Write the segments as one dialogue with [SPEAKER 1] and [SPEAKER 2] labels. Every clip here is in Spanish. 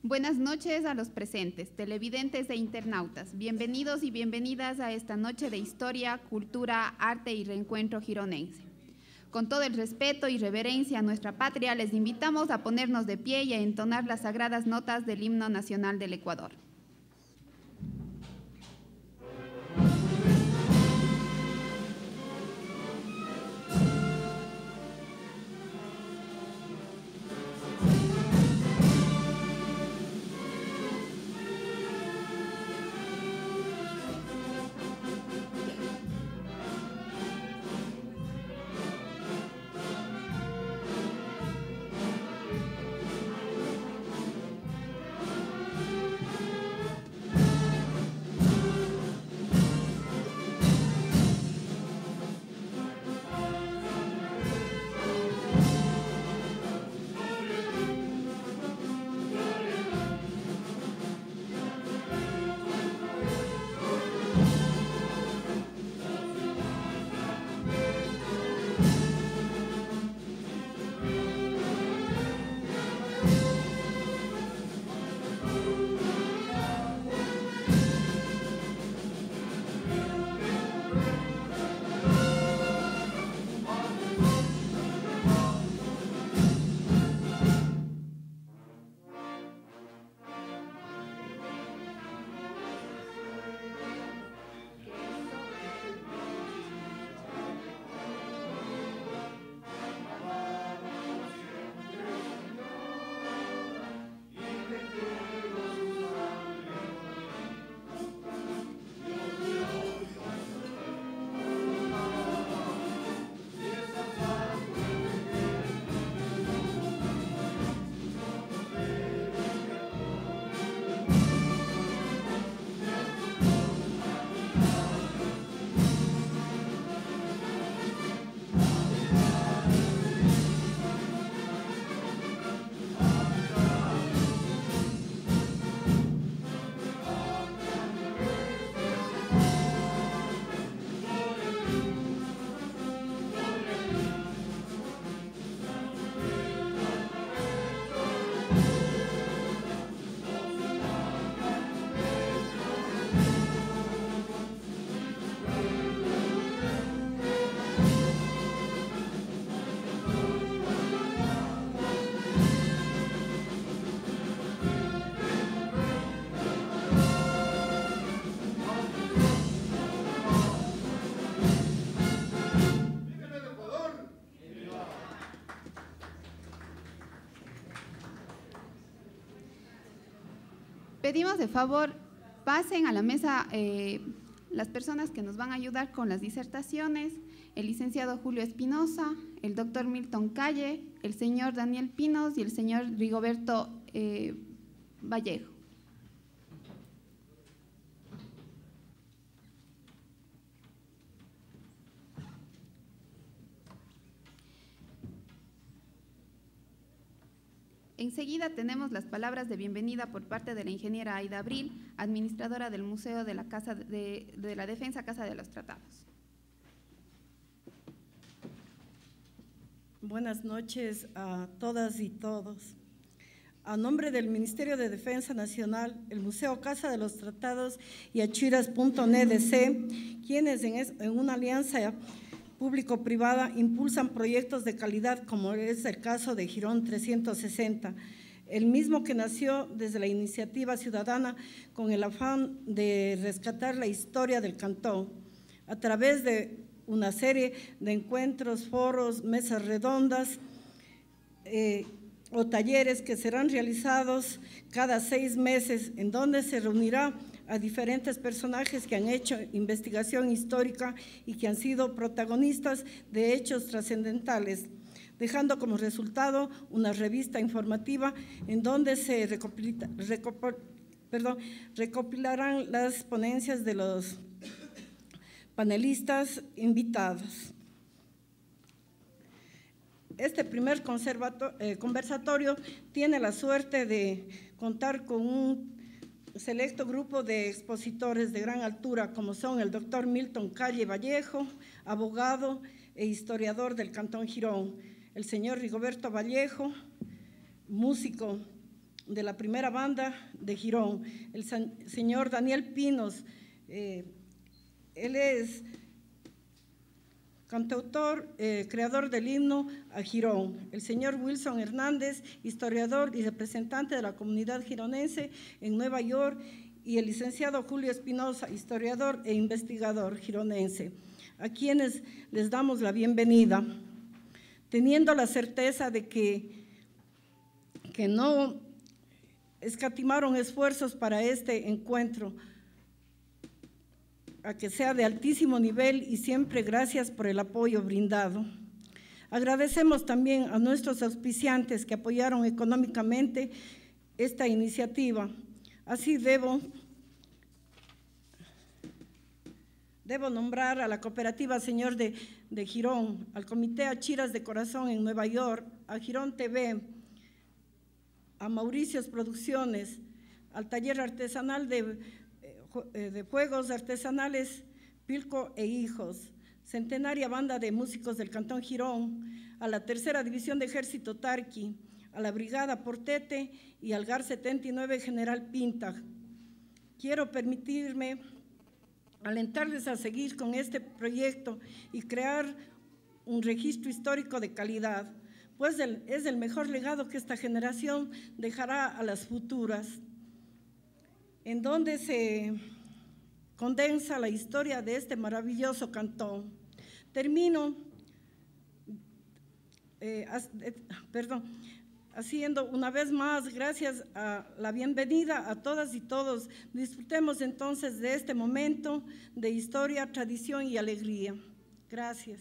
[SPEAKER 1] Buenas noches a los presentes, televidentes e internautas. Bienvenidos y bienvenidas a esta noche de historia, cultura, arte y reencuentro gironense. Con todo el respeto y reverencia a nuestra patria, les invitamos a ponernos de pie y a entonar las sagradas notas del himno nacional del Ecuador. Pedimos de favor, pasen a la mesa las personas que nos van a ayudar con las disertaciones, el licenciado Julio Espinosa, el doctor Milton Calle, el señor Daniel Pinos y el señor Rigoberto Vallejo. Enseguida tenemos las palabras de bienvenida por parte de la ingeniera Aida Abril, administradora del Museo de la Casa de la Defensa, Casa de los Tratados.
[SPEAKER 2] Buenas noches a todas y todos. A nombre del Ministerio de Defensa Nacional, el Museo Casa de los Tratados y Achiras.NDC, quienes en una alianza público-privada impulsan proyectos de calidad como es el caso de Girón 360, el mismo que nació desde la iniciativa ciudadana con el afán de rescatar la historia del cantón a través de una serie de encuentros, foros, mesas redondas o talleres que serán realizados cada 6 meses, en donde se reunirá a diferentes personajes que han hecho investigación histórica y que han sido protagonistas de hechos trascendentales, dejando como resultado una revista informativa en donde se recopilarán las ponencias de los panelistas invitados. Este primer conversatorio tiene la suerte de contar con un selecto grupo de expositores de gran altura, como son el doctor Milton Calle Vallejo, abogado e historiador del Cantón Girón, el señor Rigoberto Vallejo, músico, de la primera banda de Girón, el señor Daniel Pinos. Él es cantautor, creador del himno a Girón. El señor Wilson Hernández, historiador y representante de la comunidad gironense en Nueva York, y el licenciado Julio Espinosa, historiador e investigador gironense, a quienes les damos la bienvenida, teniendo la certeza de que no escatimaron esfuerzos para este encuentro, a que sea de altísimo nivel, y siempre gracias por el apoyo brindado. Agradecemos también a nuestros auspiciantes que apoyaron económicamente esta iniciativa. Así debo nombrar a la cooperativa Señor de Girón, al Comité Achiras de Corazón en Nueva York, a Girón TV, a Mauricios Producciones, al Taller Artesanal de Juegos Artesanales Pilco e Hijos, Centenaria Banda de Músicos del Cantón Girón, a la Tercera División de Ejército Tarqui, a la Brigada Portete y al GAR 79 General Pinta. Quiero permitirme alentarles a seguir con este proyecto y crear un registro histórico de calidad, pues es el mejor legado que esta generación dejará a las futuras, en donde se condensa la historia de este maravilloso cantón. Termino haciendo una vez más, gracias a la bienvenida a todas y todos. Disfrutemos entonces de este momento de historia, tradición y alegría. Gracias.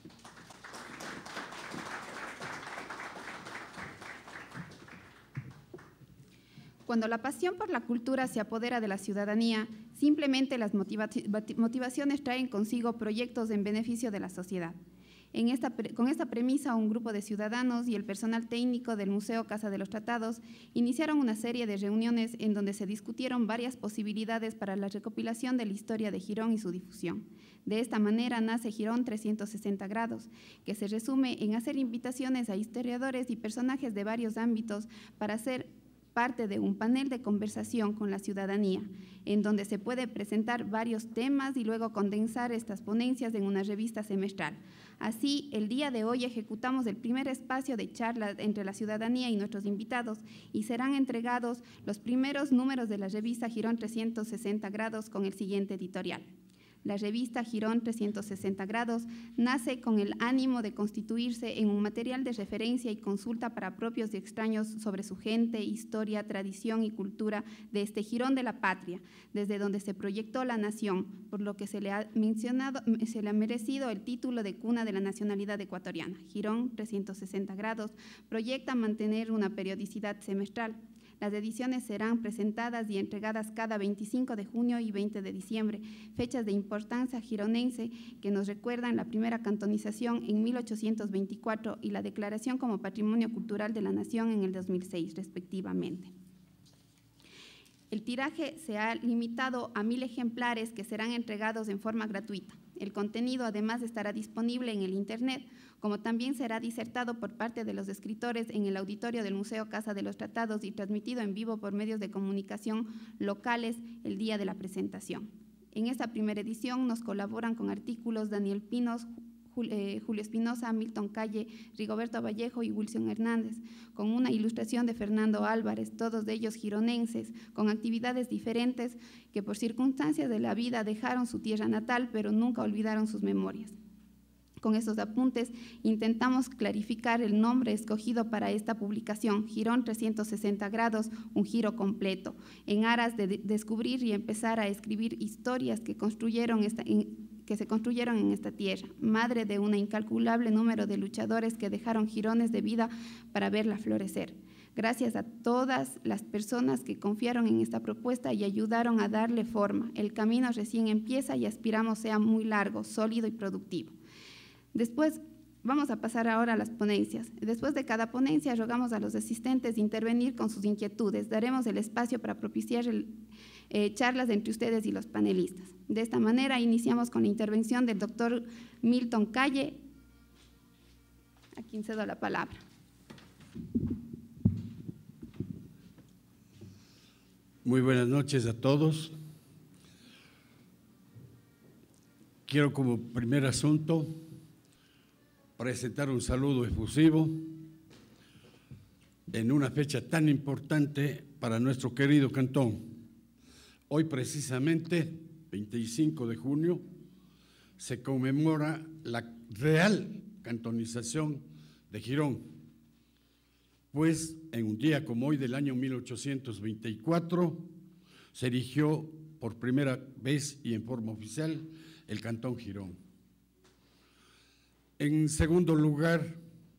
[SPEAKER 1] Cuando la pasión por la cultura se apodera de la ciudadanía, simplemente las motivaciones traen consigo proyectos en beneficio de la sociedad. Con esta premisa, un grupo de ciudadanos y el personal técnico del Museo Casa de los Tratados iniciaron una serie de reuniones en donde se discutieron varias posibilidades para la recopilación de la historia de Girón y su difusión. De esta manera nace Girón 360 grados, que se resume en hacer invitaciones a historiadores y personajes de varios ámbitos para hacer parte de un panel de conversación con la ciudadanía, en donde se puede presentar varios temas y luego condensar estas ponencias en una revista semestral. Así, el día de hoy ejecutamos el primer espacio de charlas entre la ciudadanía y nuestros invitados, y serán entregados los primeros números de la revista Girón 360 grados con el siguiente editorial. La revista Girón 360 grados nace con el ánimo de constituirse en un material de referencia y consulta para propios y extraños sobre su gente, historia, tradición y cultura de este Girón de la patria, desde donde se proyectó la nación, por lo que se le ha merecido el título de cuna de la nacionalidad ecuatoriana. Girón 360 grados proyecta mantener una periodicidad semestral. Las ediciones serán presentadas y entregadas cada 25 de junio y 20 de diciembre, fechas de importancia gironense que nos recuerdan la primera cantonización en 1824 y la declaración como Patrimonio Cultural de la Nación en el 2006, respectivamente. El tiraje se ha limitado a 1000 ejemplares que serán entregados en forma gratuita. El contenido además estará disponible en el Internet, como también será disertado por parte de los escritores en el auditorio del Museo Casa de los Tratados y transmitido en vivo por medios de comunicación locales el día de la presentación. En esta primera edición nos colaboran con artículos Daniel Pinos, Julio Espinosa, Milton Calle, Rigoberto Vallejo y Wilson Hernández, con una ilustración de Fernando Álvarez, todos ellos gironenses, con actividades diferentes que por circunstancias de la vida dejaron su tierra natal, pero nunca olvidaron sus memorias. Con estos apuntes intentamos clarificar el nombre escogido para esta publicación, Girón 360 grados, un giro completo, en aras de descubrir y empezar a escribir historias que se construyeron en esta tierra, madre de un incalculable número de luchadores que dejaron jirones de vida para verla florecer. Gracias a todas las personas que confiaron en esta propuesta y ayudaron a darle forma. El camino recién empieza y aspiramos sea muy largo, sólido y productivo. Después, vamos a pasar ahora a las ponencias. Después de cada ponencia, rogamos a los asistentes intervenir con sus inquietudes. Daremos el espacio para propiciar charlas entre ustedes y los panelistas. De esta manera, iniciamos con la intervención del doctor Milton Calle, a quien cedo la palabra.
[SPEAKER 3] Muy buenas noches a todos. Quiero como primer asunto presentar un saludo efusivo en una fecha tan importante para nuestro querido cantón. Hoy precisamente, 25 de junio, se conmemora la real cantonización de Girón, pues en un día como hoy del año 1824 se erigió por primera vez y en forma oficial el Cantón Girón. En segundo lugar,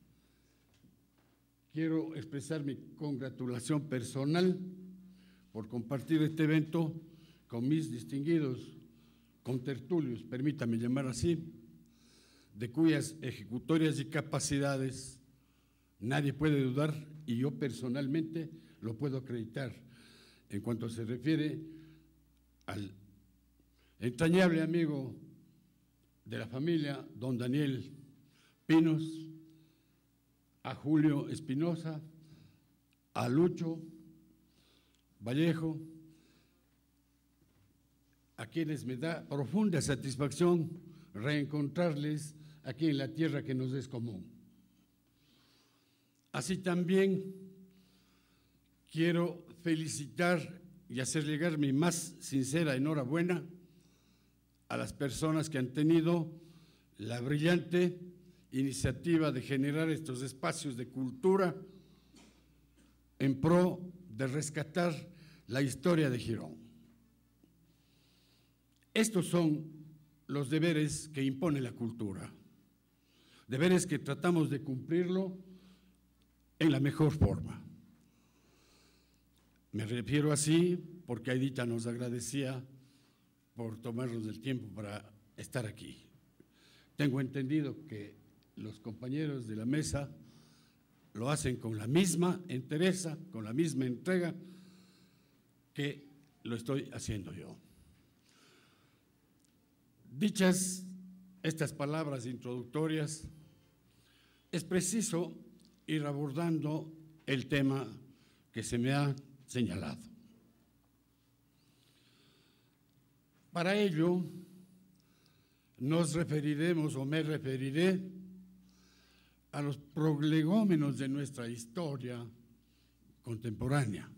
[SPEAKER 3] quiero expresar mi congratulación personal por compartir este evento con mis distinguidos contertulios, permítame llamar así, de cuyas ejecutorias y capacidades nadie puede dudar y yo personalmente lo puedo acreditar en cuanto se refiere al entrañable amigo de la familia, don Daniel Pinos, a Julio Espinosa, a Lucho Vallejo, a quienes me da profunda satisfacción reencontrarles aquí en la tierra que nos es común. Así también quiero felicitar y hacer llegar mi más sincera enhorabuena a las personas que han tenido la brillante iniciativa de generar estos espacios de cultura en pro de rescatar la historia de Girón. Estos son los deberes que impone la cultura, deberes que tratamos de cumplirlo en la mejor forma. Me refiero así porque Aidita nos agradecía por tomarnos el tiempo para estar aquí. Tengo entendido que los compañeros de la mesa lo hacen con la misma entereza, con la misma entrega que lo estoy haciendo yo. Dichas estas palabras introductorias, es preciso ir abordando el tema que se me ha señalado. Para ello, nos referiremos o me referiré a los prolegómenos de nuestra historia contemporánea,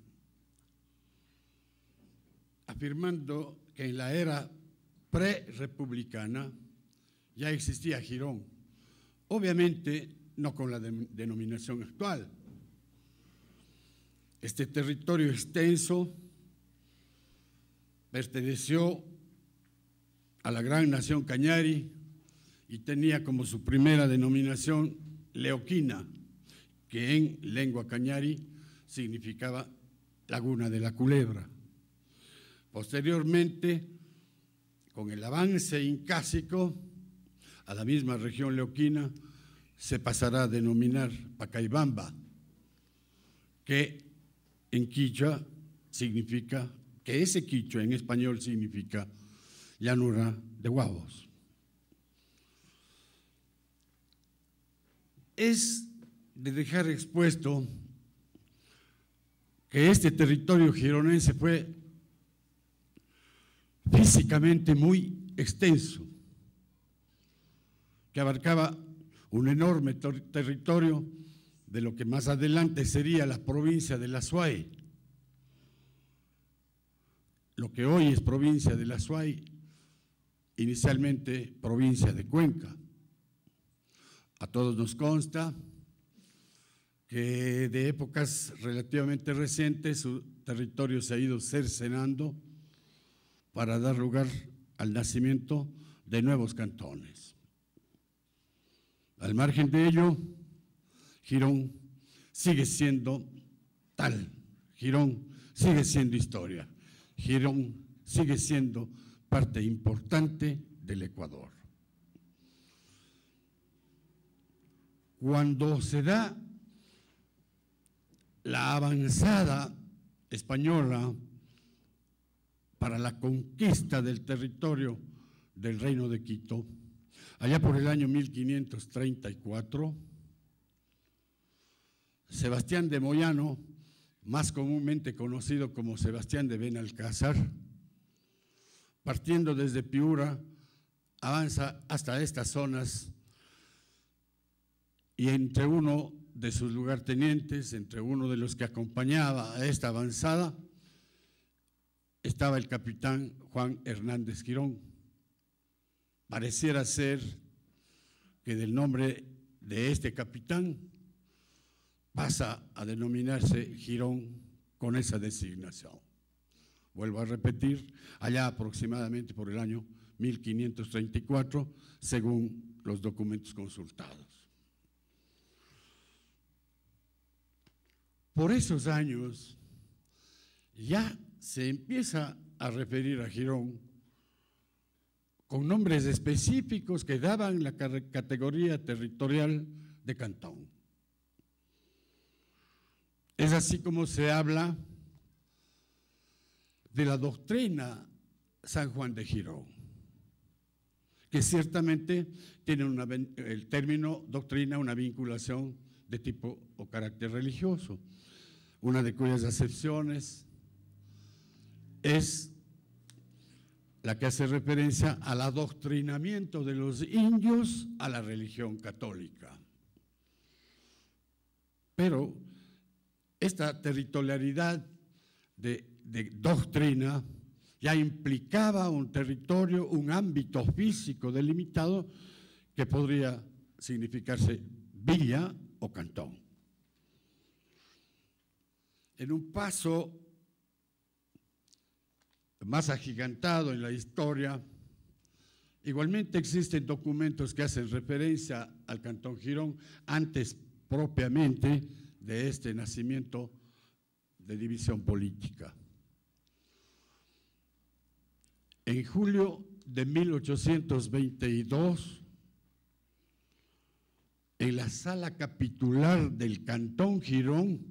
[SPEAKER 3] afirmando que en la era pre-republicana ya existía Girón, obviamente no con la denominación actual. Este territorio extenso perteneció a la gran nación Cañari y tenía como su primera denominación Leoquina, que en lengua cañari significaba Laguna de la Culebra. Posteriormente, con el avance incásico a la misma región leoquina, se pasará a denominar Pacaibamba, que en quichua significa, que ese quichua en español significa llanura de Guavos. Es de dejar expuesto que este territorio gironense fue físicamente muy extenso, que abarcaba un enorme territorio de lo que más adelante sería la provincia de la Suay. Lo que hoy es provincia de la Suay, inicialmente provincia de Cuenca. A todos nos consta que de épocas relativamente recientes su territorio se ha ido cercenando para dar lugar al nacimiento de nuevos cantones. Al margen de ello, Girón sigue siendo tal, Girón sigue siendo historia, Girón sigue siendo parte importante del Ecuador. Cuando se da la avanzada española para la conquista del territorio del Reino de Quito, allá por el año 1534, Sebastián de Moyano más comúnmente conocido como Sebastián de Benalcázar, partiendo desde Piura, avanza hasta estas zonas y entre uno de sus lugartenientes, entre uno de los que acompañaba a esta avanzada, estaba el capitán Juan Hernández Girón. Pareciera ser que del nombre de este capitán pasa a denominarse Girón con esa designación. Vuelvo a repetir, allá aproximadamente por el año 1534, según los documentos consultados. Por esos años ya se empieza a referir a Girón con nombres específicos que daban la categoría territorial de cantón. Es así como se habla de la doctrina San Juan de Girón, que ciertamente tiene el término doctrina una vinculación de tipo o carácter religioso, una de cuyas acepciones es la que hace referencia al adoctrinamiento de los indios a la religión católica. Pero esta territorialidad de doctrina ya implicaba un territorio, un ámbito físico delimitado que podría significarse villa o cantón. En un paso más agigantado en la historia, igualmente existen documentos que hacen referencia al cantón Girón antes propiamente de este nacimiento de división política. En julio de 1822, en la sala capitular del cantón Girón,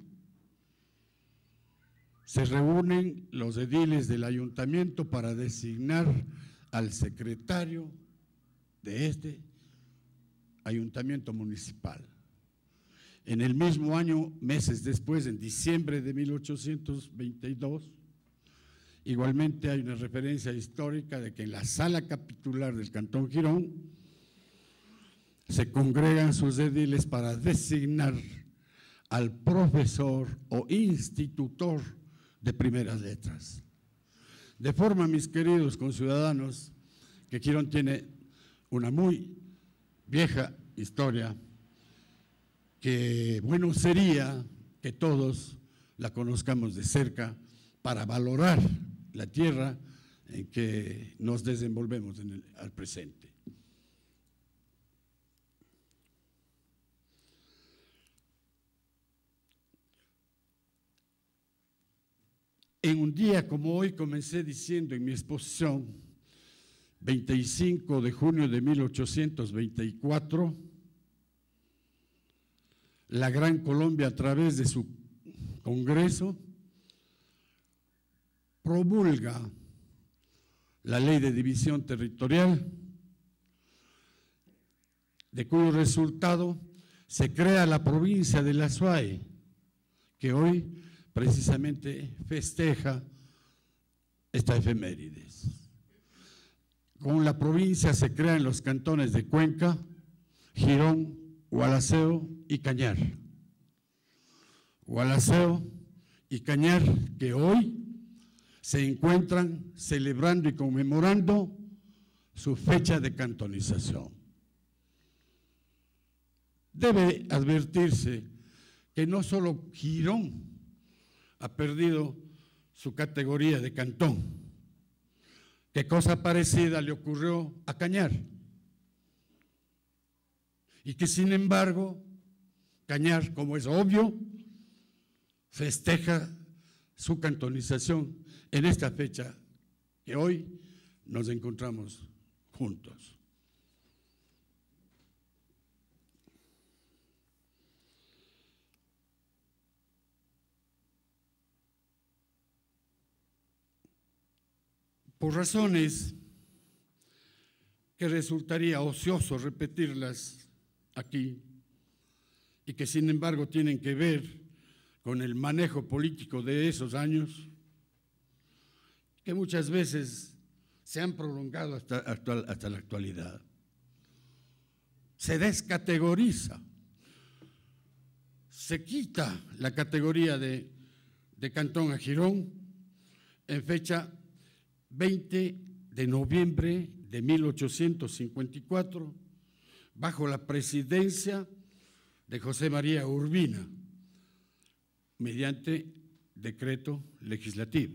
[SPEAKER 3] se reúnen los ediles del ayuntamiento para designar al secretario de este ayuntamiento municipal. En el mismo año, meses después, en diciembre de 1822, igualmente hay una referencia histórica de que en la sala capitular del cantón Girón se congregan sus ediles para designar al profesor o institutor de primeras letras. De forma, mis queridos conciudadanos, que Girón tiene una muy vieja historia, que bueno sería que todos la conozcamos de cerca para valorar la tierra en que nos desenvolvemos al presente. En un día como hoy, comencé diciendo en mi exposición, 25 de junio de 1824, la Gran Colombia, a través de su Congreso, promulga la Ley de División Territorial, de cuyo resultado se crea la provincia de la Azuay, que hoy precisamente festeja esta efemérides. Con la provincia se crean los cantones de Cuenca, Girón, Gualaceo y Cañar. Gualaceo y Cañar, que hoy se encuentran celebrando y conmemorando su fecha de cantonización. Debe advertirse que no solo Girón ha perdido su categoría de cantón, que cosa parecida le ocurrió a Cañar, y que sin embargo Cañar, como es obvio, festeja su cantonización en esta fecha que hoy nos encontramos juntos. Por razones que resultaría ocioso repetirlas aquí y que sin embargo tienen que ver con el manejo político de esos años, que muchas veces se han prolongado hasta la actualidad. Se descategoriza, se quita la categoría de cantón a Girón en fecha 20 de noviembre de 1854, bajo la presidencia de José María Urbina, mediante decreto legislativo.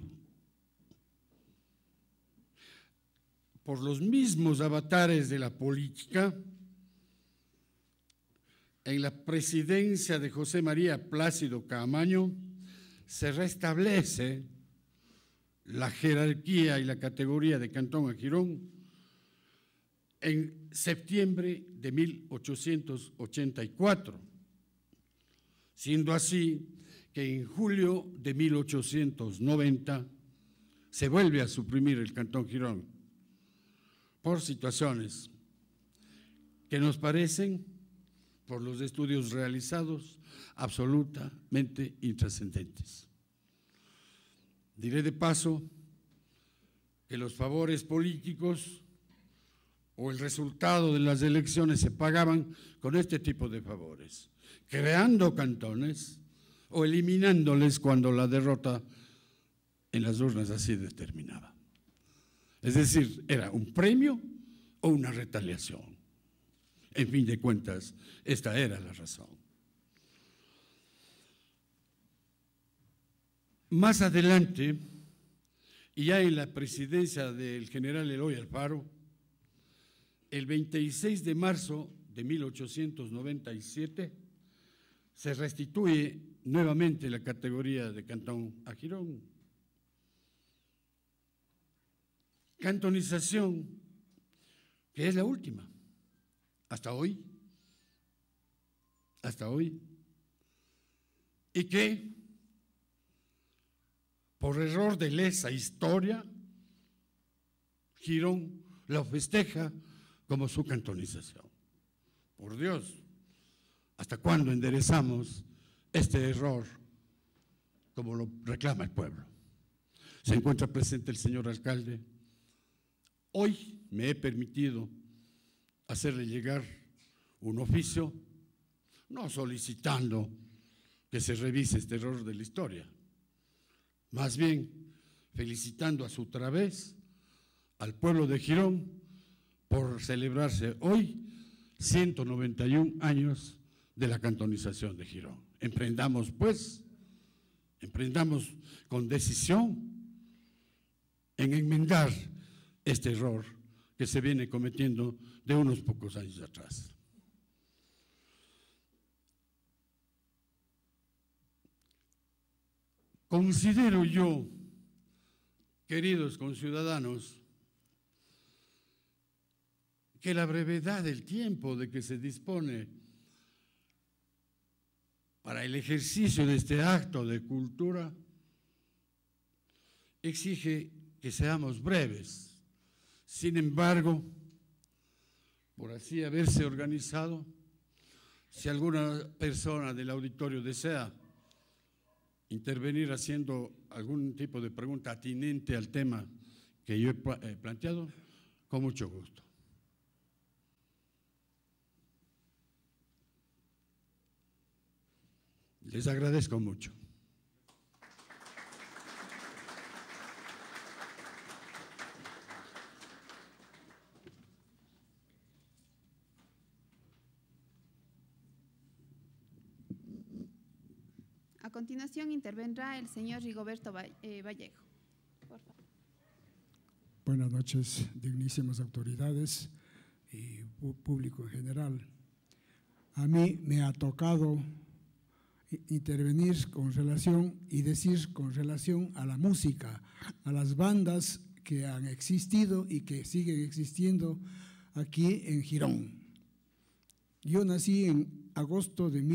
[SPEAKER 3] Por los mismos avatares de la política, en la presidencia de José María Plácido Caamaño se restablece la jerarquía y la categoría de cantón a Girón en septiembre de 1884, siendo así que en julio de 1890 se vuelve a suprimir el cantón Girón por situaciones que nos parecen, por los estudios realizados, absolutamente intrascendentes. Diré de paso que los favores políticos o el resultado de las elecciones se pagaban con este tipo de favores, creando cantones o eliminándoles cuando la derrota en las urnas así determinaba. Es decir, era un premio o una retaliación. En fin de cuentas, esta era la razón. Más adelante, y ya en la presidencia del general Eloy Alfaro, el 26 de marzo de 1897, se restituye nuevamente la categoría de cantón a Girón. Cantonización, que es la última, hasta hoy, y que por error de lesa historia, Girón lo festeja como su cantonización. Por Dios, ¿hasta cuándo enderezamos este error como lo reclama el pueblo? Se encuentra presente el señor alcalde. Hoy me he permitido hacerle llegar un oficio, no solicitando que se revise este error de la historia, más bien felicitando a su través al pueblo de Girón por celebrarse hoy 191 años de la cantonización de Girón. Emprendamos pues, emprendamos con decisión en enmendar este error que se viene cometiendo de unos pocos años atrás. Considero yo, queridos conciudadanos, que la brevedad del tiempo de que se dispone para el ejercicio de este acto de cultura exige que seamos breves. Sin embargo, por así haberse organizado, si alguna persona del auditorio desea intervenir haciendo algún tipo de pregunta atinente al tema que yo he planteado, con mucho gusto. Les agradezco mucho.
[SPEAKER 1] A continuación intervendrá el señor Rigoberto Vallejo. Por favor.
[SPEAKER 4] Buenas noches, dignísimas autoridades y público en general. A mí me ha tocado intervenir con relación y decir con relación a la música, a las bandas que han existido y que siguen existiendo aquí en Girón. Yo nací en agosto de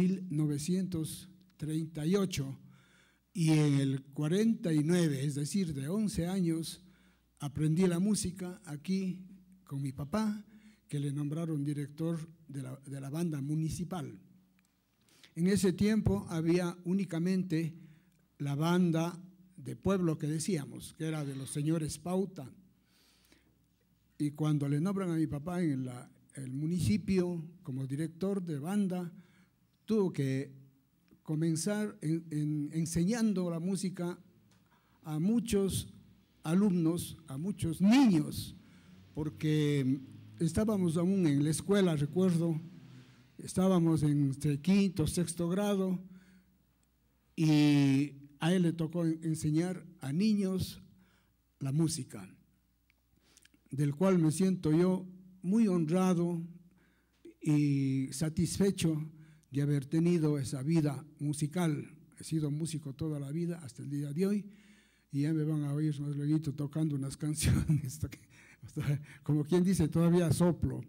[SPEAKER 4] 1938 y en el 49, es decir, de 11 años, aprendí la música aquí con mi papá, que le nombraron director de la banda municipal. En ese tiempo había únicamente la banda de pueblo que decíamos, que era de los señores Pauta. Y cuando le nombran a mi papá en el municipio como director de banda, tuvo que comenzar enseñando la música a muchos alumnos, a muchos niños, porque estábamos aún en la escuela, recuerdo, estábamos entre quinto, sexto grado, y a él le tocó enseñar a niños la música, del cual me siento yo muy honrado y satisfecho de haber tenido esa vida musical. He sido músico toda la vida hasta el día de hoy, y ya me van a oír más luego tocando unas canciones, como quien dice, todavía soplo.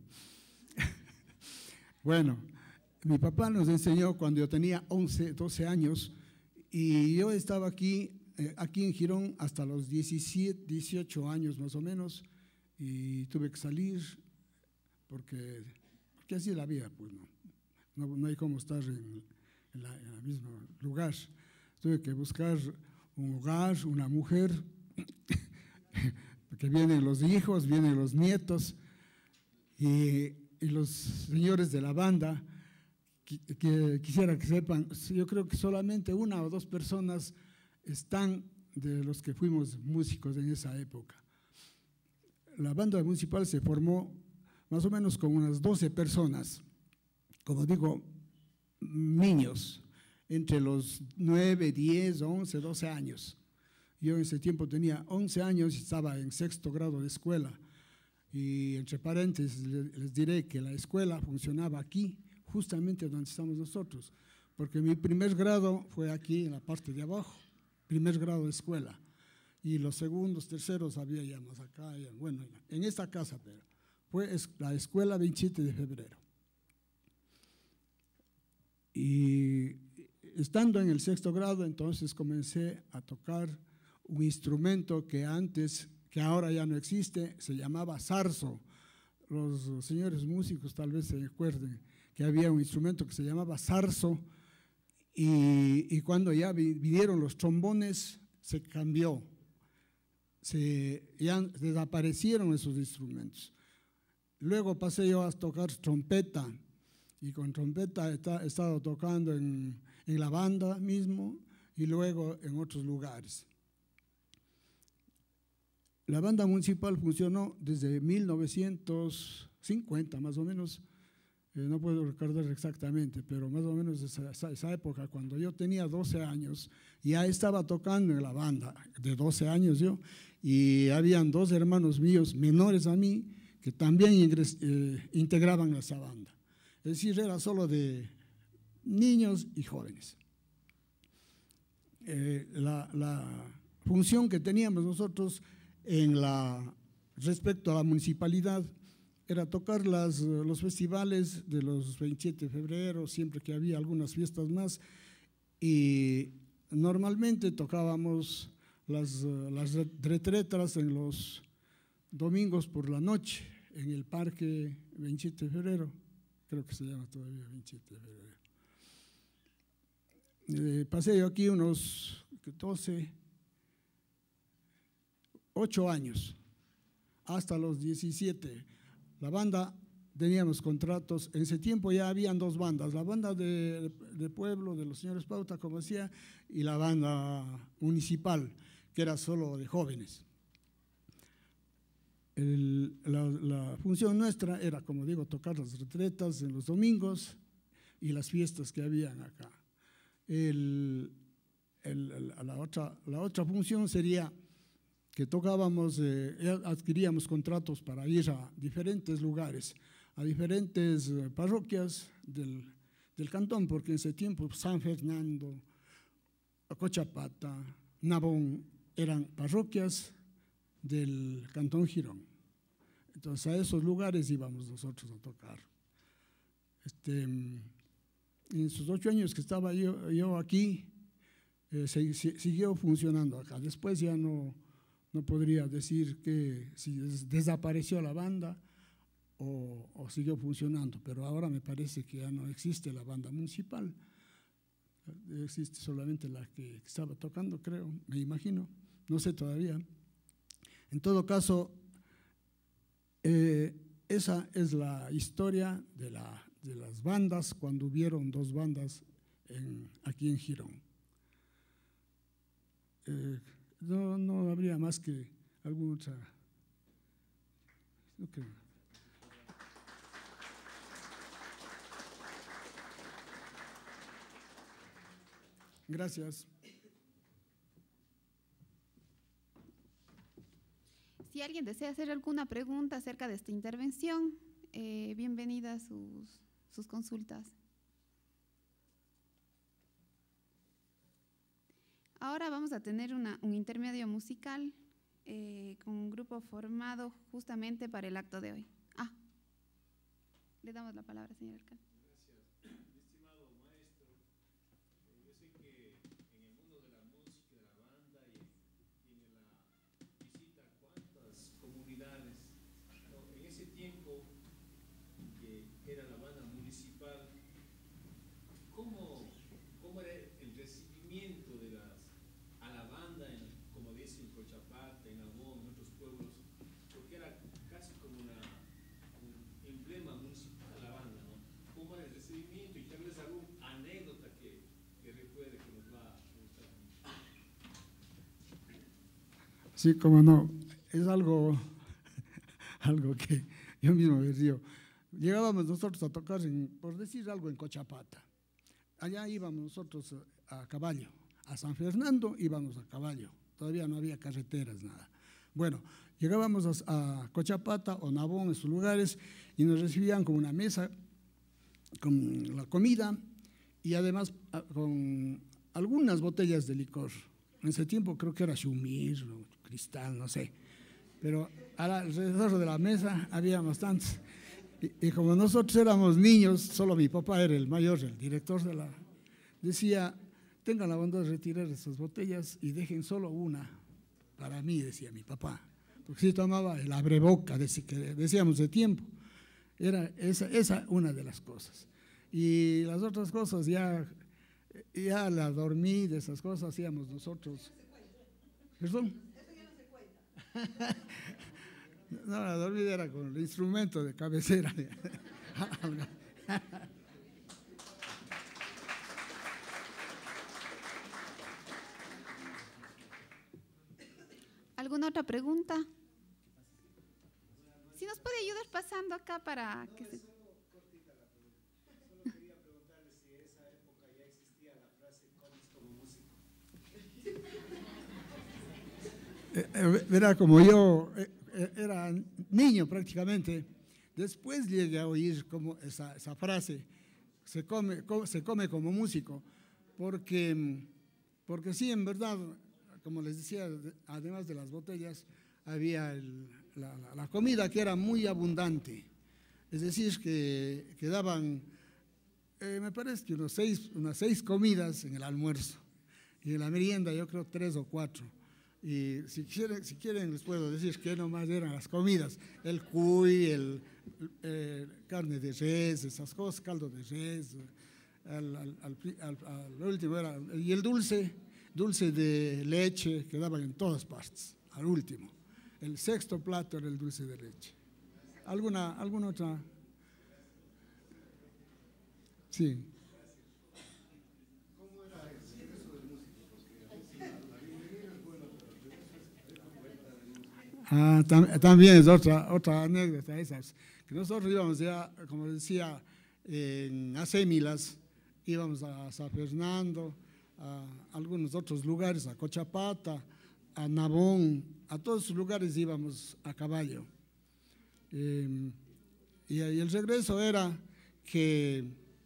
[SPEAKER 4] Bueno, mi papá nos enseñó cuando yo tenía 11, 12 años, y yo estaba aquí en Girón hasta los 17, 18 años más o menos, y tuve que salir porque así es la vida, pues no hay cómo estar en el mismo lugar. Tuve que buscar un hogar, una mujer, porque vienen los hijos, vienen los nietos, y los señores de la banda, que quisiera que sepan, yo creo que solamente una o dos personas están de los que fuimos músicos en esa época. La banda municipal se formó más o menos con unas 12 personas, como digo, niños, entre los 9, 10, 11, 12 años. Yo en ese tiempo tenía 11 años y estaba en sexto grado de escuela. Y entre paréntesis les diré que la escuela funcionaba aquí, justamente donde estamos nosotros, porque mi primer grado fue aquí en la parte de abajo, primer grado de escuela, y los segundos, terceros había ya más acá, bueno, en esta casa, pero fue la escuela 27 de febrero. Y estando en el sexto grado, entonces comencé a tocar un instrumento que ahora ya no existe, se llamaba zarzo. Los señores músicos tal vez se acuerden que había un instrumento que se llamaba zarzo, y cuando ya vinieron los trombones se cambió, ya desaparecieron esos instrumentos. Luego pasé yo a tocar trompeta, y con trompeta he estado tocando en la banda mismo y luego en otros lugares. La banda municipal funcionó desde 1950 más o menos, no puedo recordar exactamente, pero más o menos esa época, cuando yo tenía 12 años, ya estaba tocando en la banda, de 12 años yo, y habían dos hermanos míos menores a mí que también integraban esa banda. Es decir, era solo de niños y jóvenes. La función que teníamos nosotros respecto a la municipalidad era tocar los festivales de los 27 de febrero, siempre que había algunas fiestas más, y normalmente tocábamos las retretas en los domingos por la noche en el parque 27 de febrero, creo que se llama todavía 27 de febrero. Pasé yo aquí unos 8 años, hasta los 17. La banda, teníamos contratos, en ese tiempo ya habían dos bandas, la banda de pueblo de los señores Pauta, como decía, y la banda municipal, que era solo de jóvenes. La función nuestra era, como digo, tocar las retretas en los domingos y las fiestas que habían acá. La otra función sería que tocábamos, adquiríamos contratos para ir a diferentes lugares, a diferentes parroquias del cantón, porque en ese tiempo San Fernando, Cochapata, Nabón eran parroquias del cantón Girón. Entonces a esos lugares íbamos nosotros a tocar. En esos 8 años que estaba yo aquí, siguió funcionando acá. Después ya no podría decir que si desapareció la banda o siguió funcionando, pero ahora me parece que ya no existe la banda municipal, existe solamente la que estaba tocando, creo, me imagino, no sé todavía. En todo caso, esa es la historia de las bandas, cuando hubieron dos bandas aquí en Girón. No habría más que alguna otra. Okay. Gracias.
[SPEAKER 1] Si alguien desea hacer alguna pregunta acerca de esta intervención, bienvenidas sus consultas. Ahora vamos a tener un intermedio musical con un grupo formado justamente para el acto de hoy. Le damos la palabra, señor alcalde.
[SPEAKER 4] Sí, como no, es algo que yo mismo me río. Llegábamos nosotros a tocar, por decir algo, en Cochapata. Allá íbamos nosotros a caballo, a San Fernando íbamos a caballo, todavía no había carreteras, nada. Bueno, llegábamos a Cochapata o Nabón, en sus lugares, y nos recibían con una mesa, con la comida y además con algunas botellas de licor. En ese tiempo creo que era Shumir o Cristal, no sé, pero alrededor de la mesa había bastantes. Y como nosotros éramos niños, solo mi papá era el mayor, el director decía, tengan la bondad de retirar esas botellas y dejen solo una para mí, decía mi papá, porque si tomaba el abreboca, que decíamos de tiempo. Era esa una de las cosas. Y las otras cosas ya la dormí, de esas cosas hacíamos nosotros. ¿Perdón? Eso ya no se cuenta. No, la dormida era con el instrumento de cabecera.
[SPEAKER 1] ¿Alguna otra pregunta? Si nos puede ayudar pasando acá para que se...
[SPEAKER 5] Solo quería preguntarle si en esa época ya existía la frase "comes como músico".
[SPEAKER 4] Verá, como yo era niño prácticamente, después llegué a oír como esa frase, se come como músico, porque sí, en verdad, como les decía, además de las botellas, había la comida que era muy abundante, es decir, que daban, me parece que unas seis comidas en el almuerzo, y en la merienda yo creo 3 o 4. Y si quieren les puedo decir que nomás eran las comidas, el cuy, carne de res, esas cosas, caldo de res, al último era, y el dulce de leche que daban en todas partes, al último. El sexto plato era el dulce de leche. ¿Alguna otra? Sí. También es otra anécdota esas, que nosotros íbamos ya, como decía, en Acémilas, íbamos a San Fernando, a algunos otros lugares, a Cochapata, a Nabón, a todos esos lugares íbamos a caballo. Y el regreso era que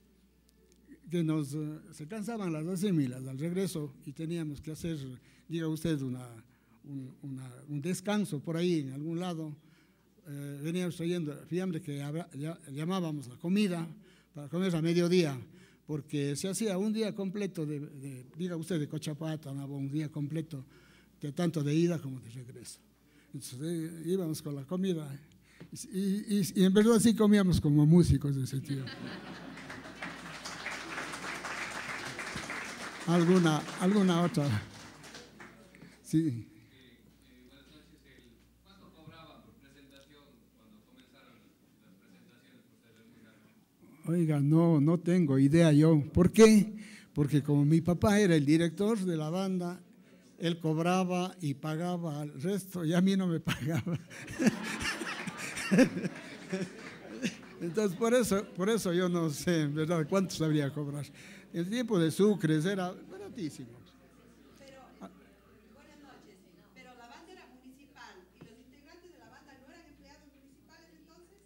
[SPEAKER 4] se cansaban las Acémilas al regreso y teníamos que hacer, diga usted, un descanso por ahí en algún lado. Veníamos trayendo fiambre que llamábamos la comida para comer a mediodía, porque se hacía un día completo diga usted, de Cochapata, un día completo, tanto de ida como de regreso. Entonces íbamos con la comida y en verdad sí comíamos como músicos de ese tipo. alguna otra. Sí.
[SPEAKER 6] Buenas noches. ¿Cuánto cobraba por presentación cuando comenzaron las presentaciones? Por ser muy largo.
[SPEAKER 4] Oiga, no tengo idea yo. ¿Por qué? Porque como mi papá era el director de la banda, él cobraba y pagaba al resto y a mí no me pagaba. Entonces, por eso yo no sé, en verdad, cuánto sabría cobrar. El tiempo de Sucres era baratísimo.
[SPEAKER 7] Pero, buenas noches, pero la banda era municipal y los integrantes de la banda no eran empleados municipales entonces.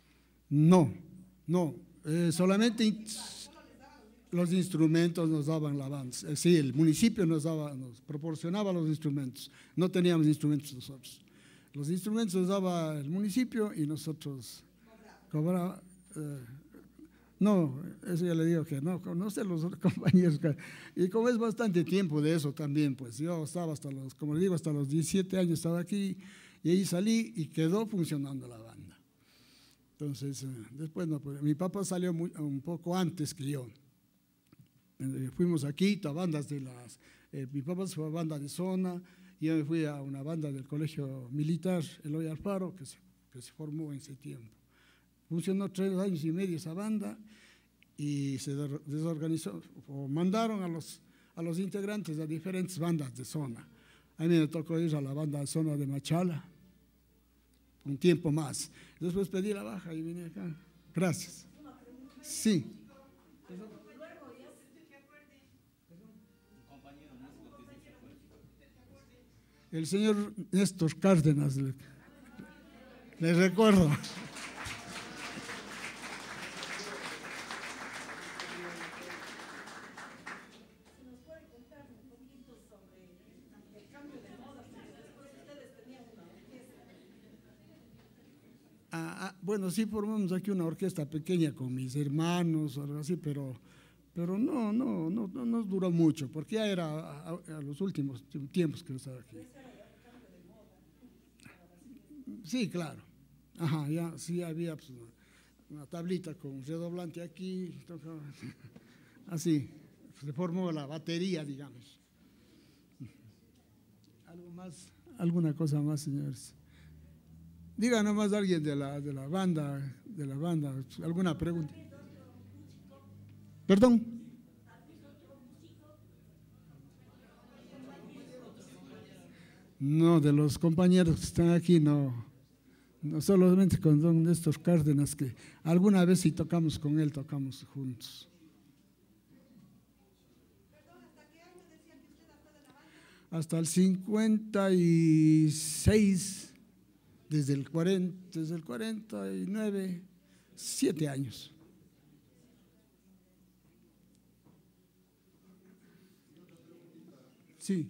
[SPEAKER 4] No, solamente los instrumentos nos daban la banda. Sí, el municipio nos proporcionaba los instrumentos. No teníamos instrumentos nosotros. Los instrumentos los daba el municipio y nosotros cobraba. No, eso ya le digo que no sé los otros compañeros. Y como es bastante tiempo de eso también, pues yo estaba como le digo, hasta los 17 años estaba aquí y ahí salí y quedó funcionando la banda. Entonces, después no, pues, mi papá salió un poco antes que yo. Fuimos a Quito a bandas mi papá se fue a banda de zona y yo me fui a una banda del colegio militar, Eloy Alfaro, que se formó en ese tiempo. Funcionó 3 años y medio esa banda y se desorganizó, o mandaron a los integrantes a diferentes bandas de zona. A mí me tocó ir a la banda de zona de Machala, un tiempo más. Después pedí la baja y vine acá. Gracias. Sí. El señor Néstor Cárdenas, le recuerdo. Bueno, sí formamos aquí una orquesta pequeña con mis hermanos o algo así, pero no duró mucho, porque ya era a los últimos tiempos que yo estaba aquí. Sí, claro. Ajá, ya sí había pues, una tablita con redoblante aquí, así, se formó la batería, digamos. ¿Algo más? ¿Alguna cosa más, señores? Diga nomás alguien de la banda, alguna pregunta. ¿Perdón? No, de los compañeros que están aquí, no solamente con don Néstor Cárdenas, que alguna vez si tocamos con él, tocamos juntos. Hasta el 56. Desde el 49, 7 años. Sí.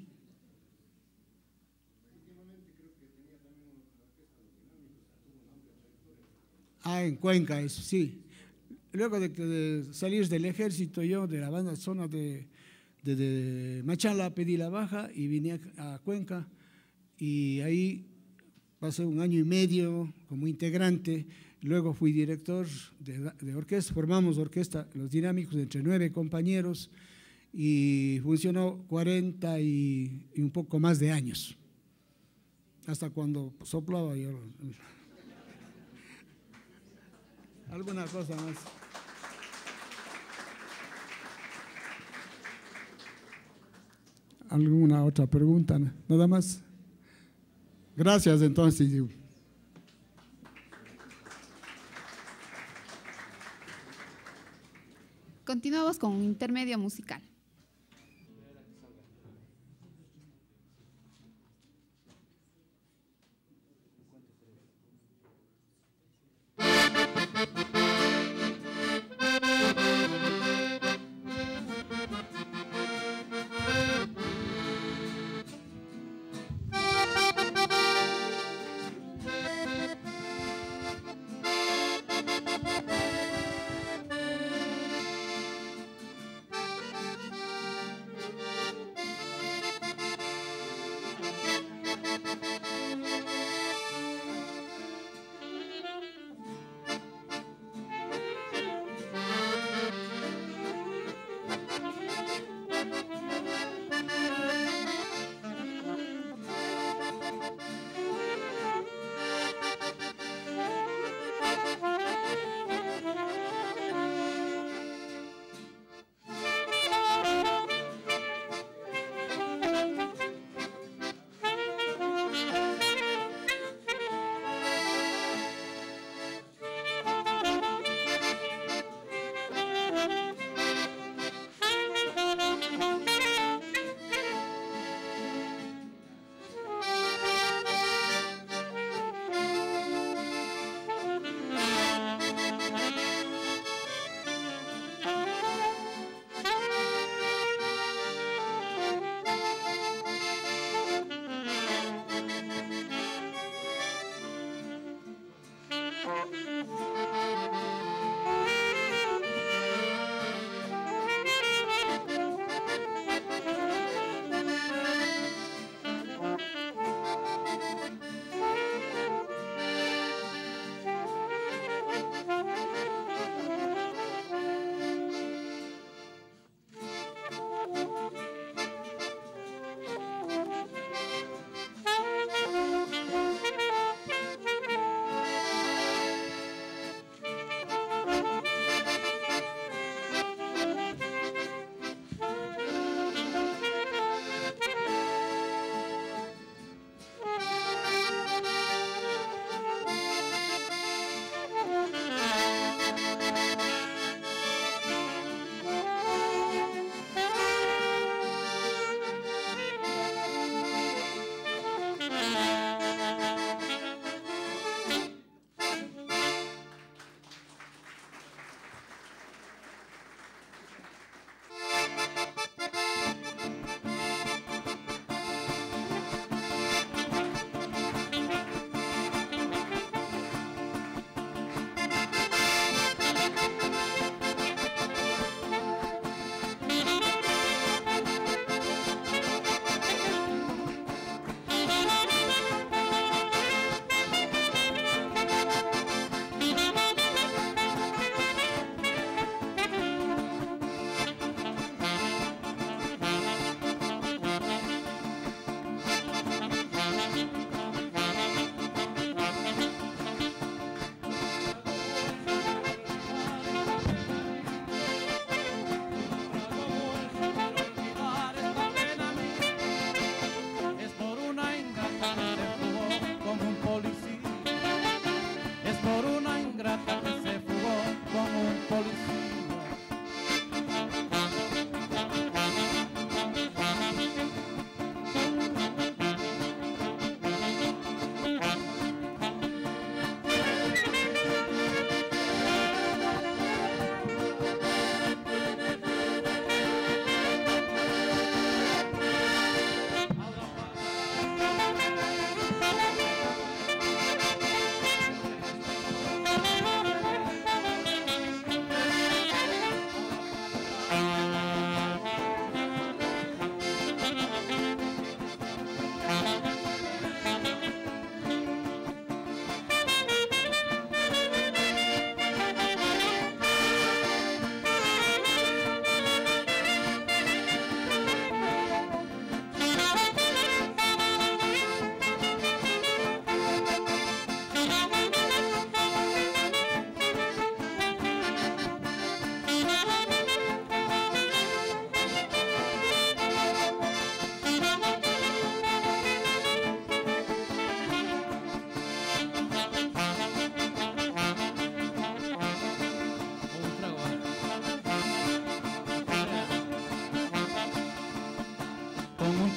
[SPEAKER 4] En Cuenca, eso sí. Luego de salir del ejército, yo de la banda zona de Machala pedí la baja y vine a Cuenca y ahí pasé 1 año y medio como integrante, luego fui director de orquesta, formamos orquesta Los Dinámicos entre 9 compañeros y funcionó 40 y un poco más de años, hasta cuando soplaba yo. ¿Alguna cosa más? ¿Alguna otra pregunta? ¿Nada más? Gracias, entonces.
[SPEAKER 1] Continuamos con un intermedio musical.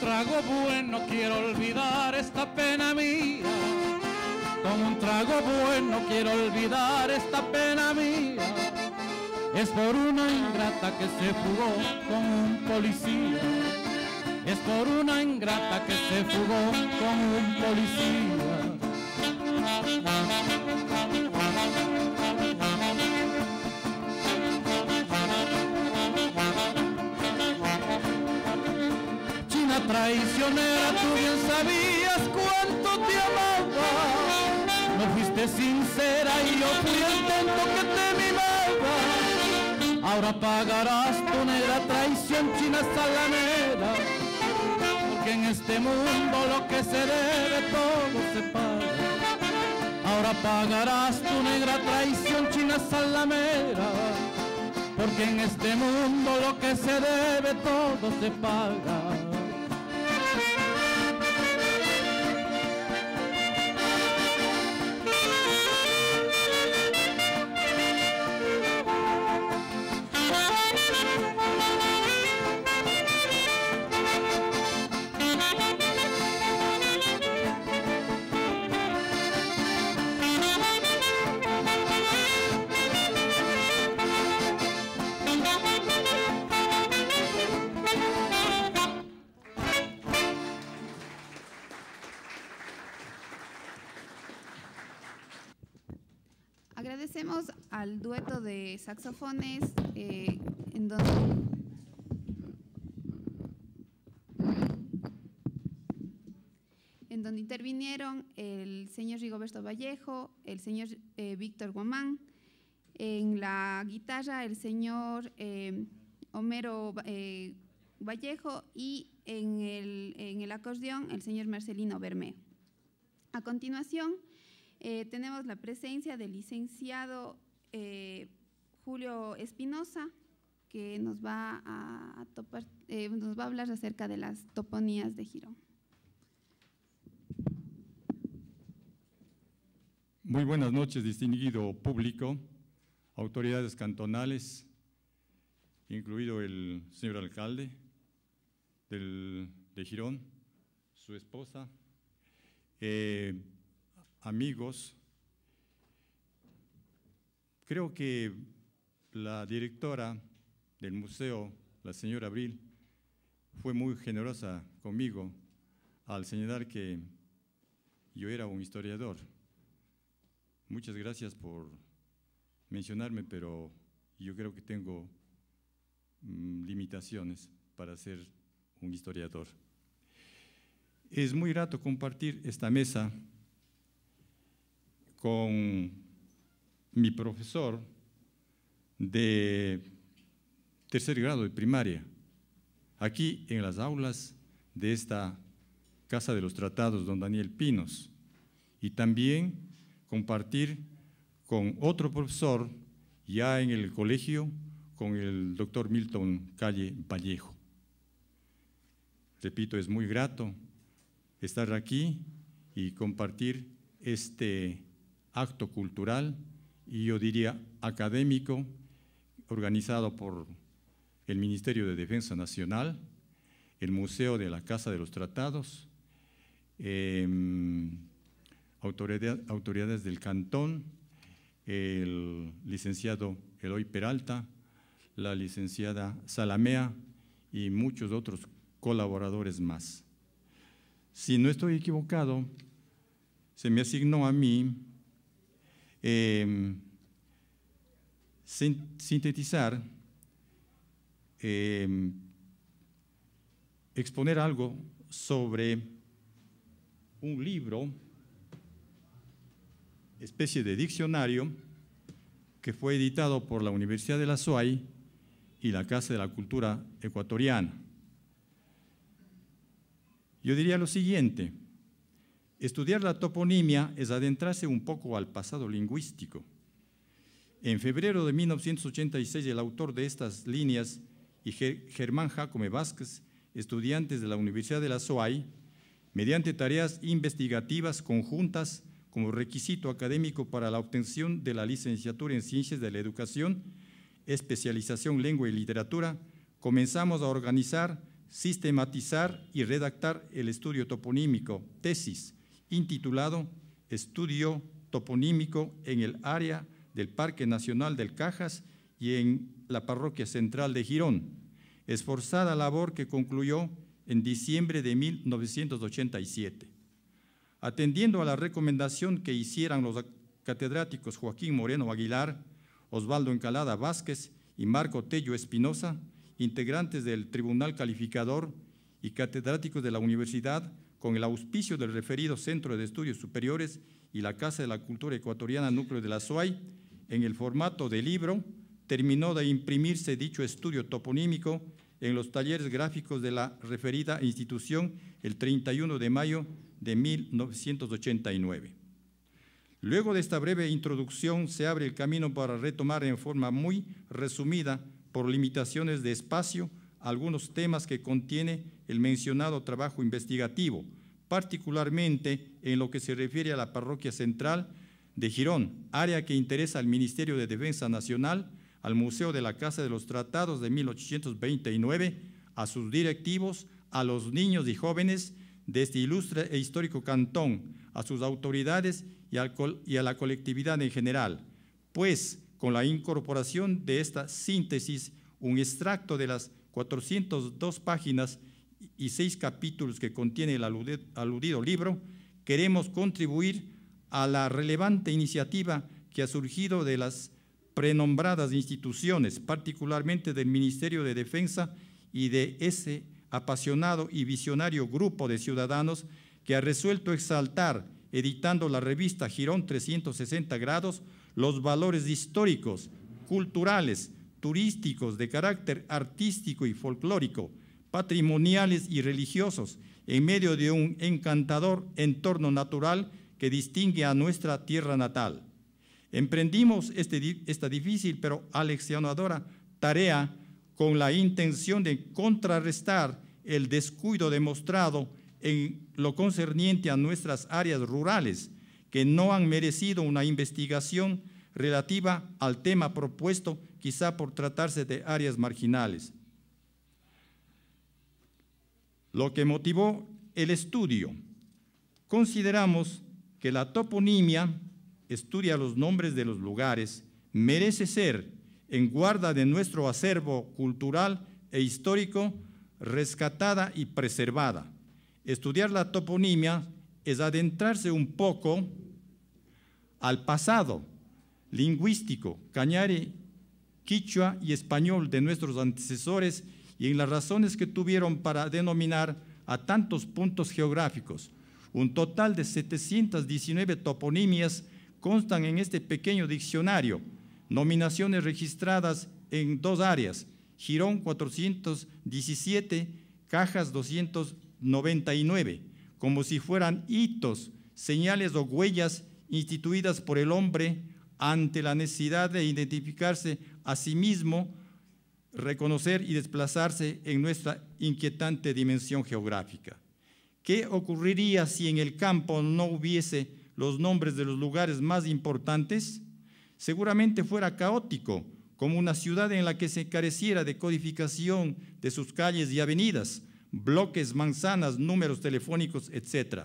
[SPEAKER 8] trago bueno quiero olvidar esta pena mía. Con un trago bueno quiero olvidar esta pena mía. Es por una ingrata que se fugó con un policía. Es por una ingrata que se fugó con un policía. China traicionera, tú bien sabías cuánto te amaba. No fuiste sincera y yo fui el tonto que te mimaba. Ahora pagarás tu negra traición, China salamera, porque en este mundo lo que se debe todo se paga. Ahora pagarás tu negra traición, China salamera, porque en este mundo lo que se debe todo se paga.
[SPEAKER 1] Agradecemos al dueto de saxofones en donde intervinieron el señor Rigoberto Vallejo, el señor Víctor Guamán, en la guitarra el señor Homero Vallejo y en el acordeón el señor Marcelino Bermeo. A continuación, tenemos la presencia del licenciado Julio Espinosa, que nos va a hablar acerca de las toponías de Girón.
[SPEAKER 9] Muy buenas noches, distinguido público, autoridades cantonales, incluido el señor alcalde de Girón, su esposa, amigos. Creo que la directora del museo, la señora Abril, fue muy generosa conmigo al señalar que yo era un historiador. Muchas gracias por mencionarme, pero yo creo que tengo limitaciones para ser un historiador. Es muy grato compartir esta mesa con mi profesor de tercer grado de primaria, aquí en las aulas de esta Casa de los Tratados, don Daniel Pinos, y también compartir con otro profesor ya en el colegio, con el doctor Milton Calle Vallejo. Repito, es muy grato estar aquí y compartir este acto cultural y yo diría académico, organizado por el Ministerio de Defensa Nacional, el Museo de la Casa de los Tratados, autoridades del cantón, el licenciado Eloy Peralta, la licenciada Salamea y muchos otros colaboradores más. Si no estoy equivocado, se me asignó a mí sintetizar, exponer algo sobre un libro, especie de diccionario, que fue editado por la Universidad de la SUAY y la Casa de la Cultura Ecuatoriana. Yo diría lo siguiente: estudiar la toponimia es adentrarse un poco al pasado lingüístico. En febrero de 1986, el autor de estas líneas y Germán Jacome Vázquez, estudiantes de la Universidad de la SUAY, mediante tareas investigativas conjuntas como requisito académico para la obtención de la licenciatura en Ciencias de la Educación, especialización Lengua y Literatura, comenzamos a organizar sistematizar y redactar el estudio toponímico, tesis, intitulado Estudio toponímico en el área del Parque Nacional del Cajas y en la Parroquia Central de Girón, esforzada labor que concluyó en diciembre de 1987. Atendiendo a la recomendación que hicieran los catedráticos Joaquín Moreno Aguilar, Osvaldo Encalada Vázquez y Marco Tello Espinosa, integrantes del Tribunal Calificador y catedráticos de la Universidad, con el auspicio del referido Centro de Estudios Superiores y la Casa de la Cultura Ecuatoriana Núcleo de la SUAY, en el formato de libro, terminó de imprimirse dicho estudio toponímico en los talleres gráficos de la referida institución el 31 de mayo de 1989. Luego de esta breve introducción se abre el camino para retomar en forma muy resumida, por limitaciones de espacio, algunos temas que contiene el mencionado trabajo investigativo, particularmente en lo que se refiere a la Parroquia Central de Girón, área que interesa al Ministerio de Defensa Nacional, al Museo de la Casa de los Tratados de 1829, a sus directivos, a los niños y jóvenes de este ilustre e histórico cantón, a sus autoridades y a la colectividad en general, pues con la incorporación de esta síntesis, un extracto de las 402 páginas y 6 capítulos que contiene el aludido libro, queremos contribuir a la relevante iniciativa que ha surgido de las prenombradas instituciones, particularmente del Ministerio de Defensa y de ese apasionado y visionario grupo de ciudadanos que ha resuelto exaltar, editando la revista Girón 360 grados, los valores históricos, culturales, turísticos, de carácter artístico y folclórico, patrimoniales y religiosos, en medio de un encantador entorno natural que distingue a nuestra tierra natal. Emprendimos esta difícil pero aleccionadora tarea con la intención de contrarrestar el descuido demostrado en lo concerniente a nuestras áreas rurales, que no han merecido una investigación relativa al tema propuesto, quizá por tratarse de áreas marginales. Lo que motivó el estudio: consideramos que la toponimia estudia los nombres de los lugares, merece ser, en guarda de nuestro acervo cultural e histórico, rescatada y preservada. Estudiar la toponimia es adentrarse un poco al pasado lingüístico, cañari, quichua y español de nuestros antecesores y en las razones que tuvieron para denominar a tantos puntos geográficos. Un total de 719 toponimias constan en este pequeño diccionario, nominaciones registradas en 2 áreas, Girón 417, Cajas 299, como si fueran hitos, señales o huellas instituidas por el hombre ante la necesidad de identificarse a sí mismo, reconocer y desplazarse en nuestra inquietante dimensión geográfica. ¿Qué ocurriría si en el campo no hubiese los nombres de los lugares más importantes? Seguramente fuera caótico, como una ciudad en la que se careciera de codificación de sus calles y avenidas, bloques, manzanas, números telefónicos, etc.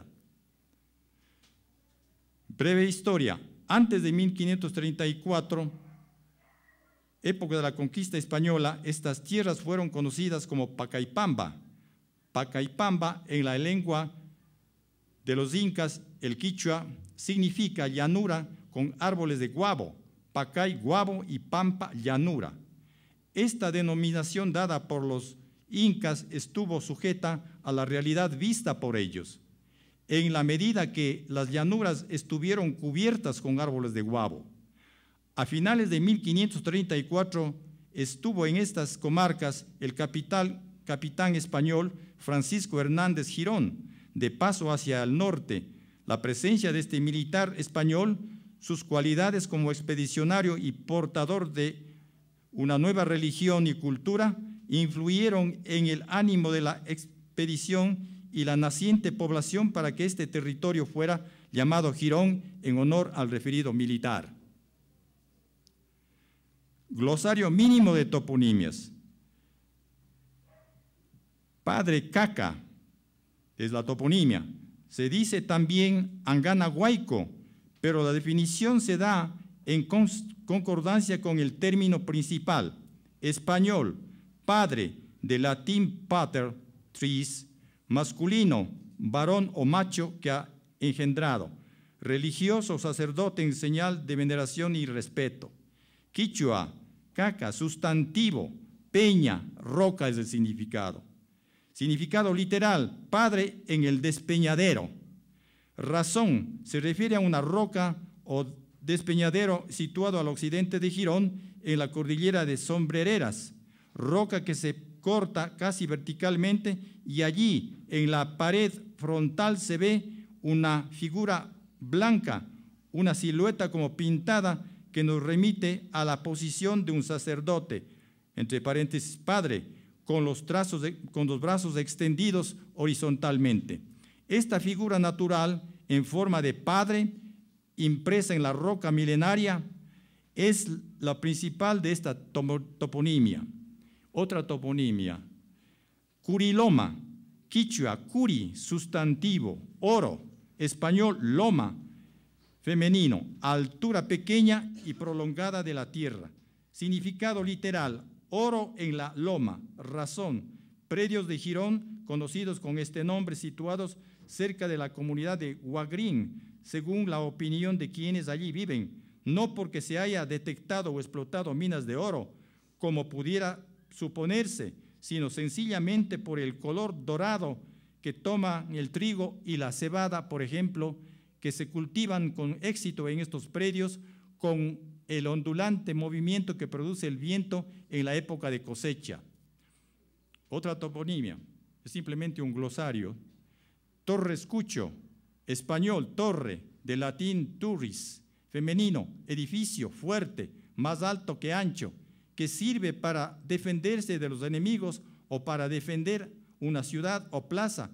[SPEAKER 9] Breve historia. Antes de 1534, época de la conquista española, estas tierras fueron conocidas como Pacaipamba. Pacaipamba, en la lengua de los incas, el quichua, significa llanura con árboles de guavo, Pacay, guavo, y pampa, llanura. Esta denominación dada por los incas estuvo sujeta a la realidad vista por ellos, en la medida que las llanuras estuvieron cubiertas con árboles de guavo. A finales de 1534 estuvo en estas comarcas el capitán español Francisco Hernández Girón, de paso hacia el norte. La presencia de este militar español, sus cualidades como expedicionario y portador de una nueva religión y cultura, influyeron en el ánimo de la expedición y la naciente población para que este territorio fuera llamado Girón en honor al referido militar. Glosario mínimo de toponimias. Padre Caca es la toponimia. Se dice también Anganahuayco, pero la definición se da en concordancia con el término principal, español, padre, de latín pater, tris, masculino, varón o macho que ha engendrado, religioso, sacerdote en señal de veneración y respeto. Quichua, caca, sustantivo, peña, roca es el significado. Significado literal, padre en el despeñadero. Razón, se refiere a una roca o despeñadero situado al occidente de Girón, en la cordillera de Sombrereras, roca que se corta casi verticalmente y allí en la pared frontal se ve una figura blanca, una silueta como pintada que nos remite a la posición de un sacerdote, entre paréntesis padre, con los brazos extendidos horizontalmente. Esta figura natural en forma de padre, impresa en la roca milenaria, es la principal de esta toponimia. Otra toponimia, Curiloma, quichua, curi, sustantivo, oro, español, loma, femenino, altura pequeña y prolongada de la tierra. Significado literal, oro en la loma, razón, predios de Girón conocidos con este nombre situados cerca de la comunidad de Huagrín, según la opinión de quienes allí viven, no porque se haya detectado o explotado minas de oro, como pudiera suponerse, sino sencillamente por el color dorado que toma el trigo y la cebada, por ejemplo, que se cultivan con éxito en estos predios con el ondulante movimiento que produce el viento en la época de cosecha. Otra toponimia, es simplemente un glosario. Torrescucho, español, torre, de latín turris, femenino, edificio, fuerte, más alto que ancho, que sirve para defenderse de los enemigos o para defender una ciudad o plaza,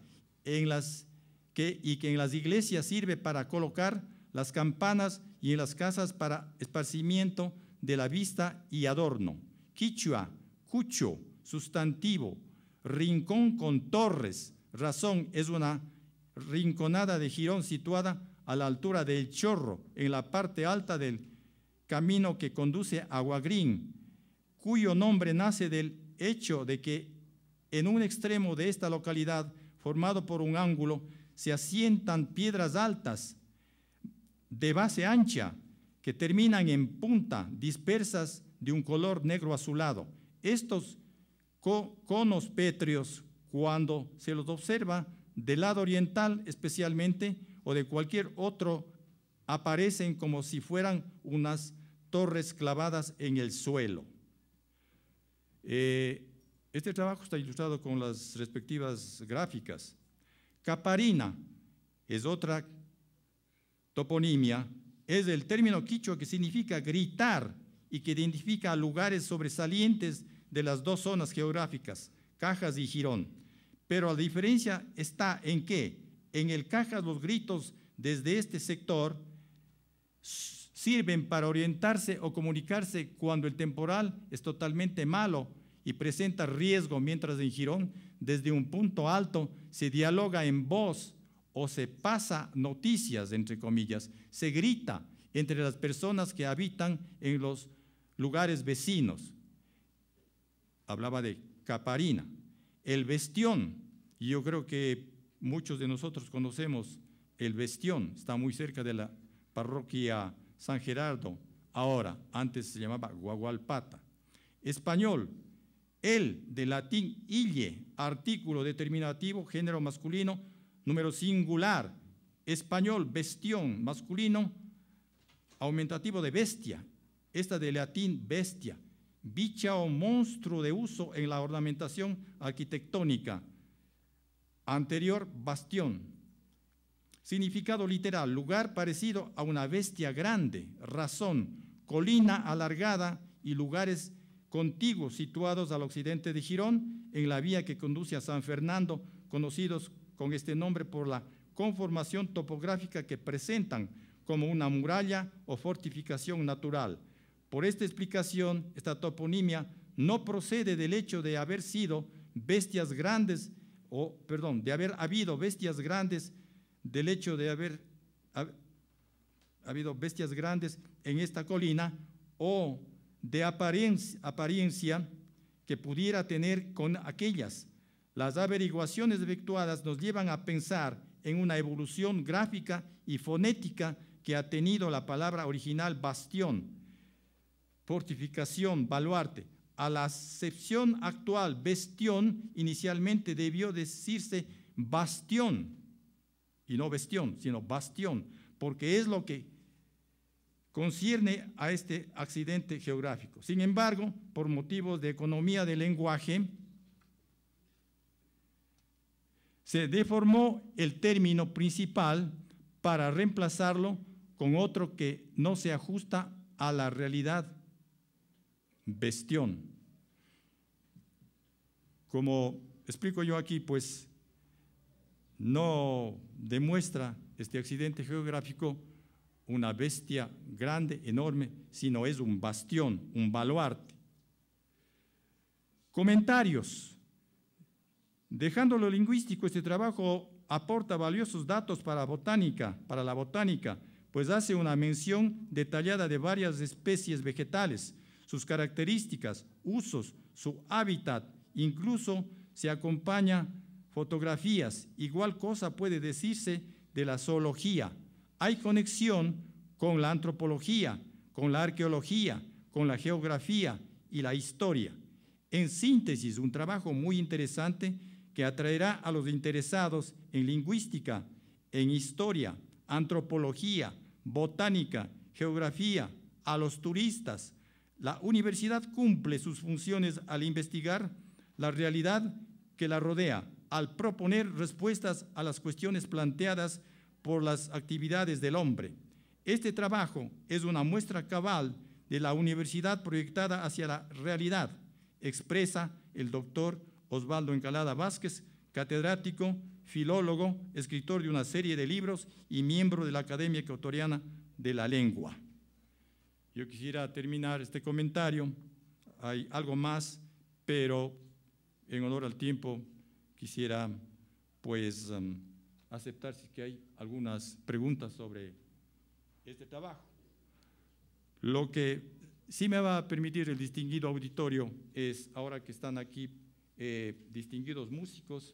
[SPEAKER 9] y que en las iglesias sirve para colocar las campanas y en las casas para esparcimiento de la vista y adorno. Quichua, cucho, sustantivo, rincón con torres, razón, es una rinconada de Girón situada a la altura del Chorro, en la parte alta del camino que conduce a Huagrín, cuyo nombre nace del hecho de que en un extremo de esta localidad, formado por un ángulo, se asientan piedras altas de base ancha que terminan en punta, dispersas de un color negro azulado. Estos conos pétreos, cuando se los observa del lado oriental especialmente o de cualquier otro, aparecen como si fueran unas torres clavadas en el suelo. Este trabajo está ilustrado con las respectivas gráficas. Caparina es otra toponimia, es el término quichua que significa gritar y que identifica lugares sobresalientes de las dos zonas geográficas, Cajas y Girón. Pero la diferencia está en que en el Cajas los gritos desde este sector sirven para orientarse o comunicarse cuando el temporal es totalmente malo y presenta riesgo, mientras en Girón, desde un punto alto, se dialoga en voz o se pasa noticias, entre comillas, se grita entre las personas que habitan en los lugares vecinos. Hablaba de Caparina. El Bestión, y yo creo que muchos de nosotros conocemos el Bestión, está muy cerca de la parroquia San Gerardo, ahora, antes se llamaba Guagualpata. Español, el de latín ille, artículo determinativo, género masculino, número singular. Español, bestión, masculino, aumentativo de bestia, esta de latín bestia. Bicha o monstruo de uso en la ornamentación arquitectónica. Anterior, bastión. Significado literal, lugar parecido a una bestia grande. Razón, colina alargada y lugares contiguos situados al occidente de Girón, en la vía que conduce a San Fernando, conocidos con este nombre por la conformación topográfica que presentan como una muralla o fortificación natural. Por esta explicación, esta toponimia no procede del hecho de haber sido bestias grandes de haber habido bestias grandes, del hecho de haber habido bestias grandes en esta colina, o de apariencia que pudiera tener con aquellas. Las averiguaciones efectuadas nos llevan a pensar en una evolución gráfica y fonética que ha tenido la palabra original bastión, fortificación, baluarte. A la acepción actual, bestión, inicialmente debió decirse bastión, y no bestión, sino bastión, porque es lo que concierne a este accidente geográfico. Sin embargo, por motivos de economía del lenguaje, se deformó el término principal para reemplazarlo con otro que no se ajusta a la realidad, bestión. Como explico yo aquí, pues no demuestra este accidente geográfico una bestia grande, enorme, sino es un bastión, un baluarte. Comentarios. Dejando lo lingüístico, este trabajo aporta valiosos datos para la botánica, pues hace una mención detallada de varias especies vegetales, sus características, usos, su hábitat, incluso se acompaña fotografías. Igual cosa puede decirse de la zoología. Hay conexión con la antropología, con la arqueología, con la geografía y la historia. En síntesis, un trabajo muy interesante que atraerá a los interesados en lingüística, en historia, antropología, botánica, geografía, a los turistas. La universidad cumple sus funciones al investigar la realidad que la rodea, al proponer respuestas a las cuestiones planteadas por las actividades del hombre. Este trabajo es una muestra cabal de la universidad proyectada hacia la realidad, expresa el doctor Osvaldo Encalada Vázquez, catedrático, filólogo, escritor de una serie de libros y miembro de la Academia Ecuatoriana de la Lengua. Yo quisiera terminar este comentario, hay algo más, pero en honor al tiempo quisiera pues aceptar si que hay algunas preguntas sobre este trabajo. Lo que sí me va a permitir el distinguido auditorio es, ahora que están aquí distinguidos músicos,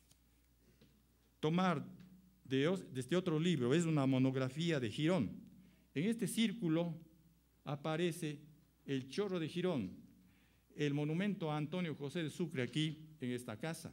[SPEAKER 9] tomar de este otro libro, es una monografía de Girón. En este círculo aparece el Chorro de Girón, el monumento a Antonio José de Sucre aquí en esta casa.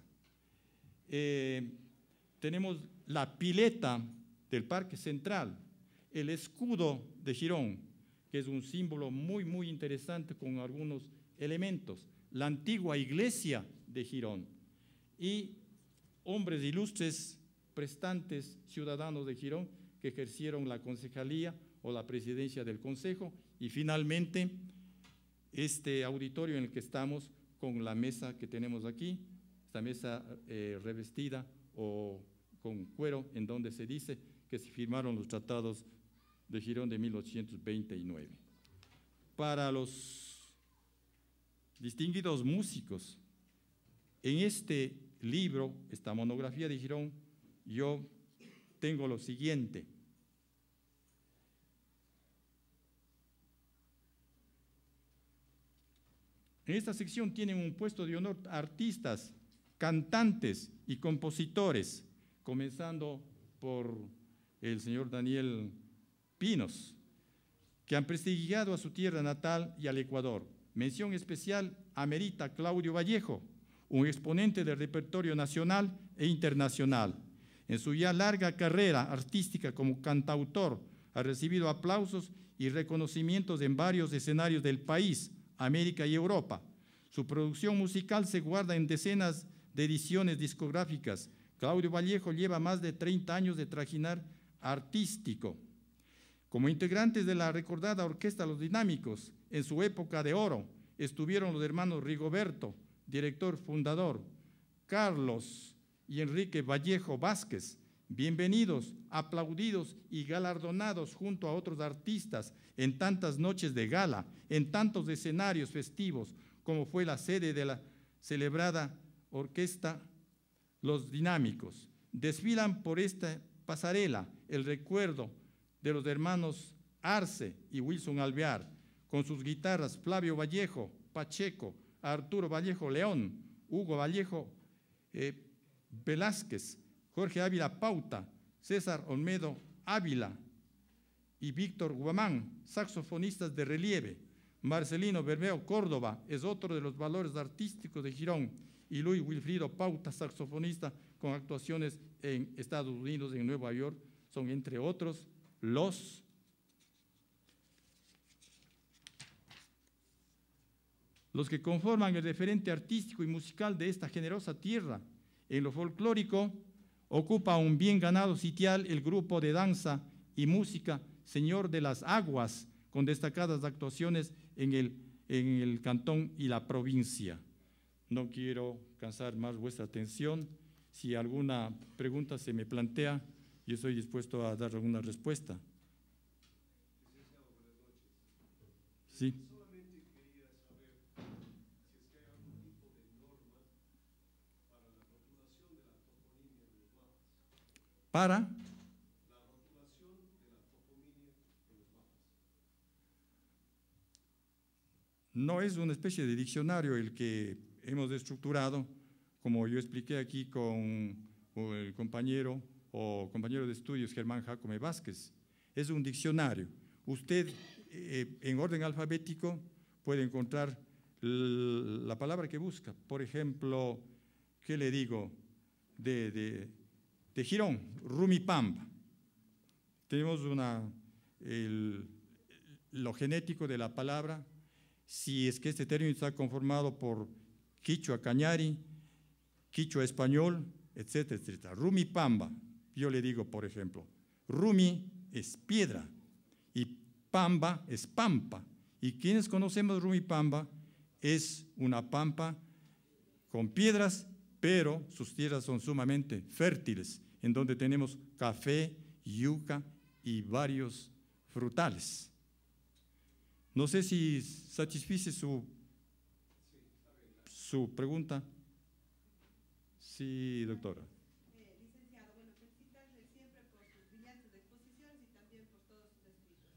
[SPEAKER 9] Tenemos la pileta del Parque Central, el escudo de Girón, que es un símbolo muy, muy interesante con algunos elementos, la antigua iglesia de Girón y hombres ilustres, prestantes ciudadanos de Girón que ejercieron la concejalía o la presidencia del consejo, y finalmente este auditorio en el que estamos con la mesa que tenemos aquí, esta mesa revestida o con cuero, en donde se dice que se firmaron los tratados de Girón de 1829. Para los distinguidos músicos, en este libro, esta monografía de Girón, yo tengo lo siguiente. En esta sección tienen un puesto de honor artistas, cantantes y compositores, comenzando por el señor Daniel Pinos, que han prestigiado a su tierra natal y al Ecuador. Mención especial amerita Claudio Vallejo, un exponente del repertorio nacional e internacional. En su ya larga carrera artística como cantautor, ha recibido aplausos y reconocimientos en varios escenarios del país, América y Europa. Su producción musical se guarda en decenas de ediciones discográficas. Claudio Vallejo lleva más de 30 años de trajinar artístico. Como integrantes de la recordada Orquesta Los Dinámicos, en su época de oro, estuvieron los hermanos Rigoberto, director fundador, Carlos y Enrique Vallejo Vázquez, bienvenidos, aplaudidos y galardonados junto a otros artistas en tantas noches de gala, en tantos escenarios festivos, como fue la sede de la celebrada Orquesta los dinámicos. Desfilan por esta pasarela el recuerdo de los hermanos Arce y Wilson Alvear, con sus guitarras Flavio Vallejo, Pacheco, Arturo Vallejo León, Hugo Vallejo Velázquez, Jorge Ávila Pauta, César Olmedo Ávila y Víctor Guamán, saxofonistas de relieve. Marcelino Bermeo Córdoba es otro de los valores artísticos de Girón, y Luis Wilfrido Pauta, saxofonista con actuaciones en Estados Unidos, en Nueva York, son entre otros los que conforman el referente artístico y musical de esta generosa tierra. En lo folclórico ocupa un bien ganado sitial el grupo de danza y música Señor de las Aguas, con destacadas actuaciones en el cantón y la provincia. No quiero cansar más vuestra atención. Si alguna pregunta se me plantea, yo estoy dispuesto a dar alguna respuesta. Sí.
[SPEAKER 5] Solamente quería saber si es que hay algún tipo de norma para la rotulación de la toponimia de los mapas.
[SPEAKER 9] Para
[SPEAKER 5] La rotulación de la toponimia de los mapas.
[SPEAKER 9] no es una especie de diccionario el que hemos estructurado, como yo expliqué aquí con el compañero de estudios Germán Jacome Vázquez. Es un diccionario. Usted en orden alfabético puede encontrar la palabra que busca. Por ejemplo, ¿qué le digo? De Girón, Rumipamba. Tenemos lo genético de la palabra, si es que este término está conformado por quichua cañari, quichua español, etcétera, etcétera. Rumipamba, yo le digo, por ejemplo, Rumi es piedra y Pamba es pampa. Y quienes conocemos Rumipamba, es una pampa con piedras, pero sus tierras son sumamente fértiles, en donde tenemos café, yuca y varios frutales. No sé si satisfice su pregunta. Sí, doctora.
[SPEAKER 7] Licenciado, bueno, felicitarle siempre por sus brillantes exposiciones y también por todos sus escritos.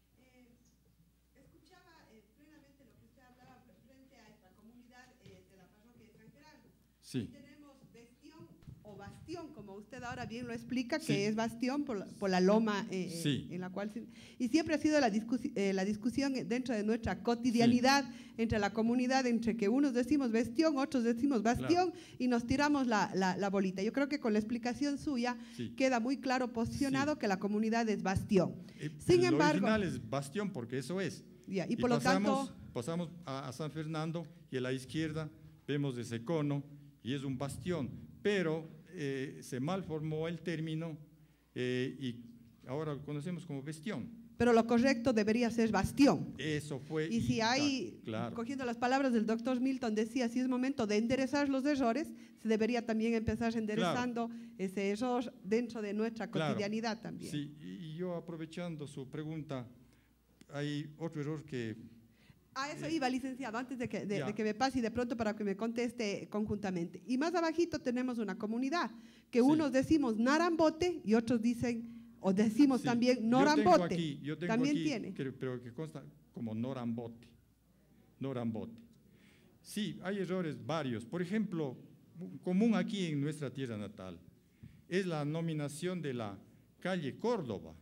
[SPEAKER 7] Escuchaba plenamente lo que usted hablaba frente a esta comunidad de la parroquia de San Gerardo.
[SPEAKER 9] Sí.
[SPEAKER 7] Tenemos Bestión o Bastión, como usted ahora bien lo explica,
[SPEAKER 9] Sí.
[SPEAKER 7] que es Bastión por la loma
[SPEAKER 9] Sí.
[SPEAKER 7] en la cual… Y siempre ha sido la discusión dentro de nuestra cotidianidad, entre la comunidad, entre que unos decimos Bestión, otros decimos Bastión,
[SPEAKER 9] Claro.
[SPEAKER 7] y nos tiramos la bolita. Yo creo que con la explicación suya
[SPEAKER 9] Sí.
[SPEAKER 7] queda muy claro posicionado
[SPEAKER 9] Sí.
[SPEAKER 7] que la comunidad es Bastión. Sin
[SPEAKER 9] Lo
[SPEAKER 7] embargo,
[SPEAKER 9] original es Bastión, porque eso es.
[SPEAKER 7] ya, y por lo tanto,
[SPEAKER 9] pasamos a San Fernando y a la izquierda vemos ese cono y es un bastión, pero se malformó el término y ahora lo conocemos como Bestión.
[SPEAKER 7] pero lo correcto debería ser Bastión.
[SPEAKER 9] Eso fue.
[SPEAKER 7] Y si hay,
[SPEAKER 9] claro.
[SPEAKER 7] cogiendo las palabras del doctor Milton, decía, si es momento de enderezar los errores, se debería también empezar enderezando ese error dentro de nuestra cotidianidad también.
[SPEAKER 9] Sí, y yo aprovechando su pregunta, hay otro error que…
[SPEAKER 7] A eso iba, licenciado, antes de que
[SPEAKER 9] Ya.
[SPEAKER 7] me pase y de pronto para que me conteste conjuntamente. Y más abajito tenemos una comunidad, que
[SPEAKER 9] Sí.
[SPEAKER 7] unos decimos Narambote y otros dicen, o decimos
[SPEAKER 9] Sí,
[SPEAKER 7] también Norambote.
[SPEAKER 9] Yo tengo
[SPEAKER 7] también
[SPEAKER 9] aquí,
[SPEAKER 7] tiene.
[SPEAKER 9] pero que consta como Norambote. Norambote. Sí, hay errores varios. Por ejemplo, común aquí en nuestra tierra natal, es la nominación de la calle Córdoba.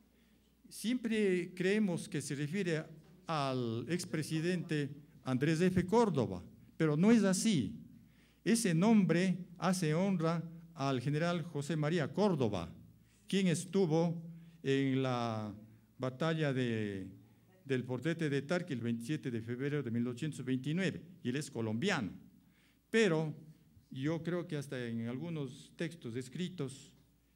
[SPEAKER 9] Siempre creemos que se refiere al expresidente Andrés F. Córdoba, pero no es así. Ese nombre hace honra al general José María Córdoba, quien estuvo en la batalla del Portete de Tarqui el 27 de febrero de 1829, y él es colombiano. Pero yo creo que hasta en algunos textos escritos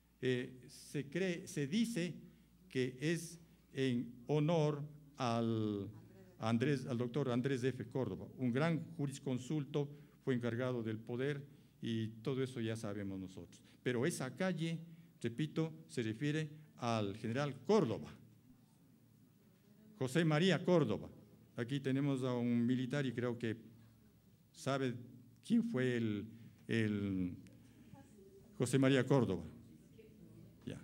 [SPEAKER 9] se dice que es en honor al doctor Andrés F. Córdoba, un gran jurisconsulto, fue encargado del poder y todo eso ya sabemos nosotros. Pero esa calle, repito, se refiere al general Córdoba, José María Córdoba. Aquí tenemos a un militar y creo que sabe quién fue el José María Córdoba. Ya.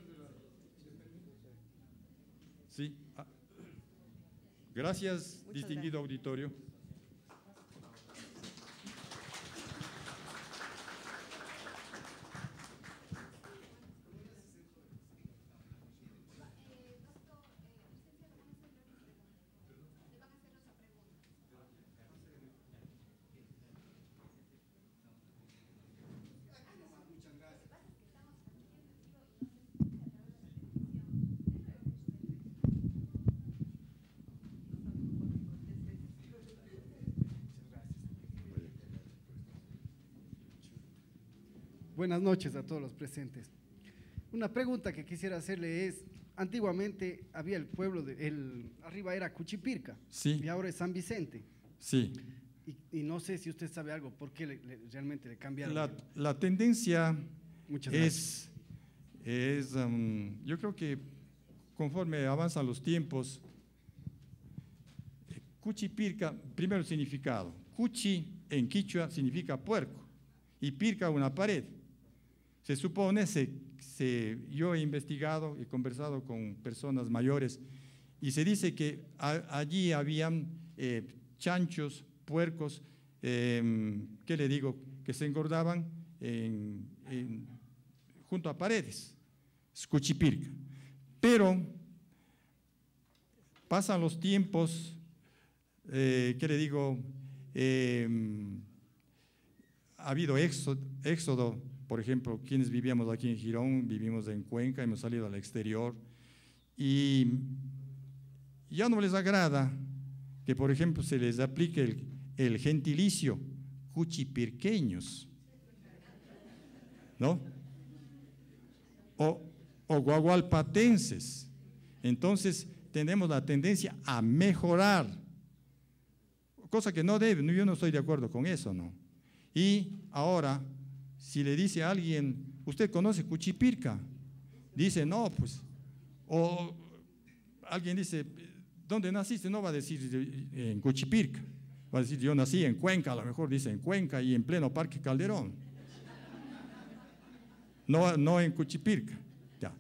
[SPEAKER 9] Sí. Gracias, distinguido auditorio.
[SPEAKER 10] Buenas noches a todos los presentes. Una pregunta que quisiera hacerle es, antiguamente había el pueblo, arriba era Cuchipirca,
[SPEAKER 9] sí,
[SPEAKER 10] y ahora es San Vicente.
[SPEAKER 9] Sí.
[SPEAKER 10] Y no sé si usted sabe algo, ¿por qué realmente le cambiaron?
[SPEAKER 9] La tendencia
[SPEAKER 10] es,
[SPEAKER 9] yo creo que conforme avanzan los tiempos, Cuchipirca, primero el significado. Cuchi en quichua significa puerco y pirca una pared. Se supone, yo he investigado, he conversado con personas mayores y se dice que allí habían chanchos, puercos, ¿qué le digo? Que se engordaban junto a paredes, es Cuchipirca. Pero pasan los tiempos, ¿qué le digo? Ha habido éxodo, por ejemplo, quienes vivíamos aquí en Girón, vivimos en Cuenca, hemos salido al exterior y ya no les agrada que, por ejemplo, se les aplique el gentilicio cuchipirqueños, ¿no? O guagualpatenses. Entonces, tenemos la tendencia a mejorar, cosa que no debe, yo no estoy de acuerdo con eso, ¿no? Y ahora, si le dice a alguien, ¿usted conoce Cuchipirca? Dice, no, pues. O alguien dice, ¿dónde naciste? No va a decir en Cuchipirca. Va a decir, yo nací en Cuenca, a lo mejor dice en Cuenca y en pleno Parque Calderón. No en Cuchipirca. Ya.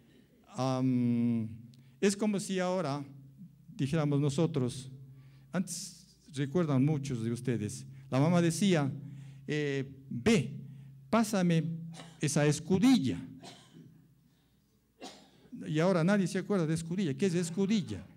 [SPEAKER 9] Es como si ahora dijéramos nosotros, antes recuerdan muchos de ustedes, la mamá decía, ve, pásame esa escudilla. Y ahora nadie se acuerda de escudilla. ¿Qué es escudilla?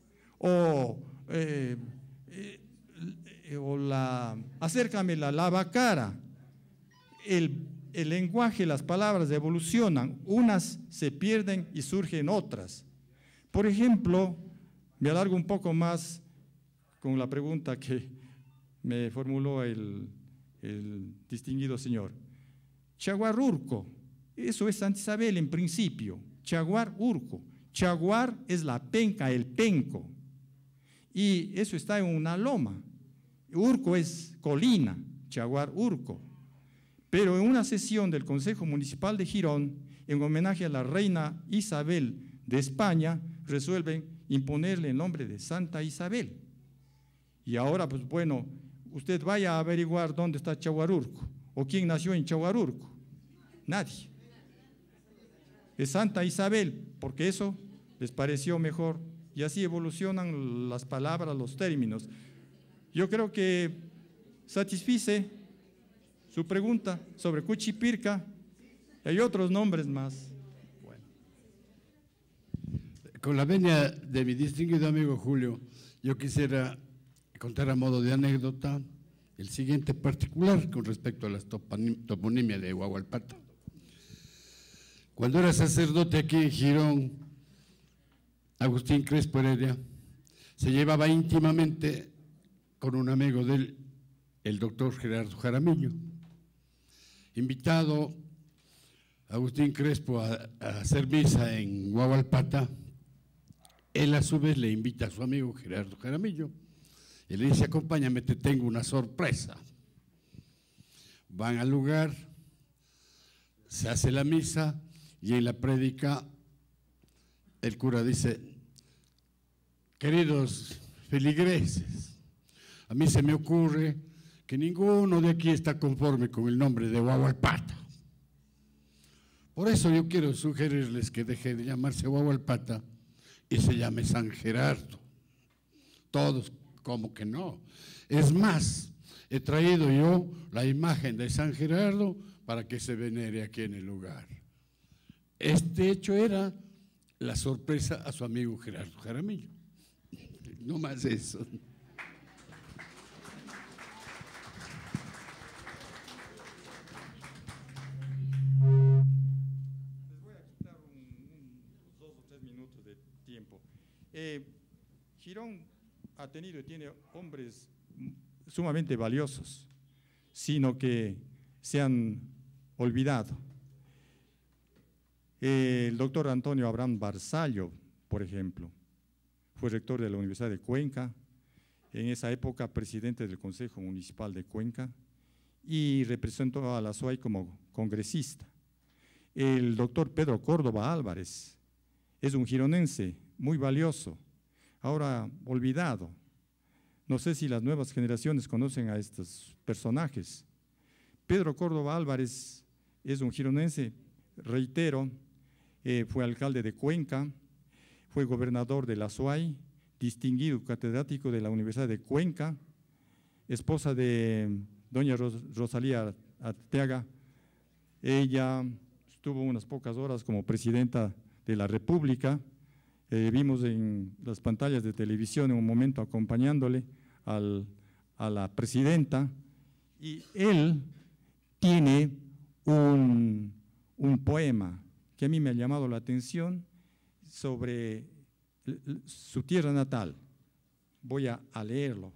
[SPEAKER 9] Acércame la lavacara. El lenguaje, las palabras evolucionan, unas se pierden y surgen otras. Por ejemplo, me alargo un poco más con la pregunta que me formuló el distinguido señor. Chaguarurco, eso es Santa Isabel en principio. Chaguarurco. Chaguar es la penca, el penco. Y eso está en una loma. Urco es colina, Chaguarurco. Pero en una sesión del Consejo Municipal de Girón, en homenaje a la reina Isabel de España, resuelven imponerle el nombre de Santa Isabel. Y ahora, pues bueno, usted vaya a averiguar dónde está Chaguarurco o quién nació en Chaguarurco. Nadie. Es Santa Isabel, porque eso les pareció mejor. Y así evolucionan las palabras, los términos. Yo creo que satisfice su pregunta sobre Cuchipirca. Hay otros nombres más.
[SPEAKER 3] Bueno. Con la venia de mi distinguido amigo Julio, yo quisiera contar a modo de anécdota el siguiente particular con respecto a la toponimia de Huahualpata. Cuando era sacerdote aquí en Girón, Agustín Crespo Heredia se llevaba íntimamente con un amigo de él, el doctor Gerardo Jaramillo. Invitado Agustín Crespo a hacer misa en Huahualpata, él a su vez le invita a su amigo Gerardo Jaramillo y le dice, acompáñame, te tengo una sorpresa. Van al lugar, se hace la misa y en la prédica el cura dice, queridos feligreses, a mí se me ocurre que ninguno de aquí está conforme con el nombre de Huahualpata. Por eso yo quiero sugerirles que deje de llamarse Huahualpata y se llame San Gerardo. Todos, como que no. Es más, he traído yo la imagen de San Gerardo para que se venere aquí en el lugar. Este hecho era la sorpresa a su amigo Gerardo Jaramillo. No más eso.
[SPEAKER 9] Les voy a quitar 2 o 3 minutos de tiempo. Girón ha tenido y tiene hombres sumamente valiosos, sino que se han olvidado. El doctor Antonio Abraham Barzallo, por ejemplo, fue rector de la Universidad de Cuenca, en esa época presidente del Consejo Municipal de Cuenca y representó a la SUAY como congresista. El doctor Pedro Córdoba Álvarez es un gironense muy valioso, ahora olvidado. No sé si las nuevas generaciones conocen a estos personajes. Pedro Córdoba Álvarez es un gironense, reitero, fue alcalde de Cuenca, fue gobernador de la SUAY, distinguido catedrático de la Universidad de Cuenca, esposa de doña Rosalía Arteaga. Ella estuvo unas pocas horas como presidenta de la República. Vimos en las pantallas de televisión en un momento acompañándole a la presidenta, y él tiene un poema que a mí me ha llamado la atención sobre su tierra natal. Voy a leerlo.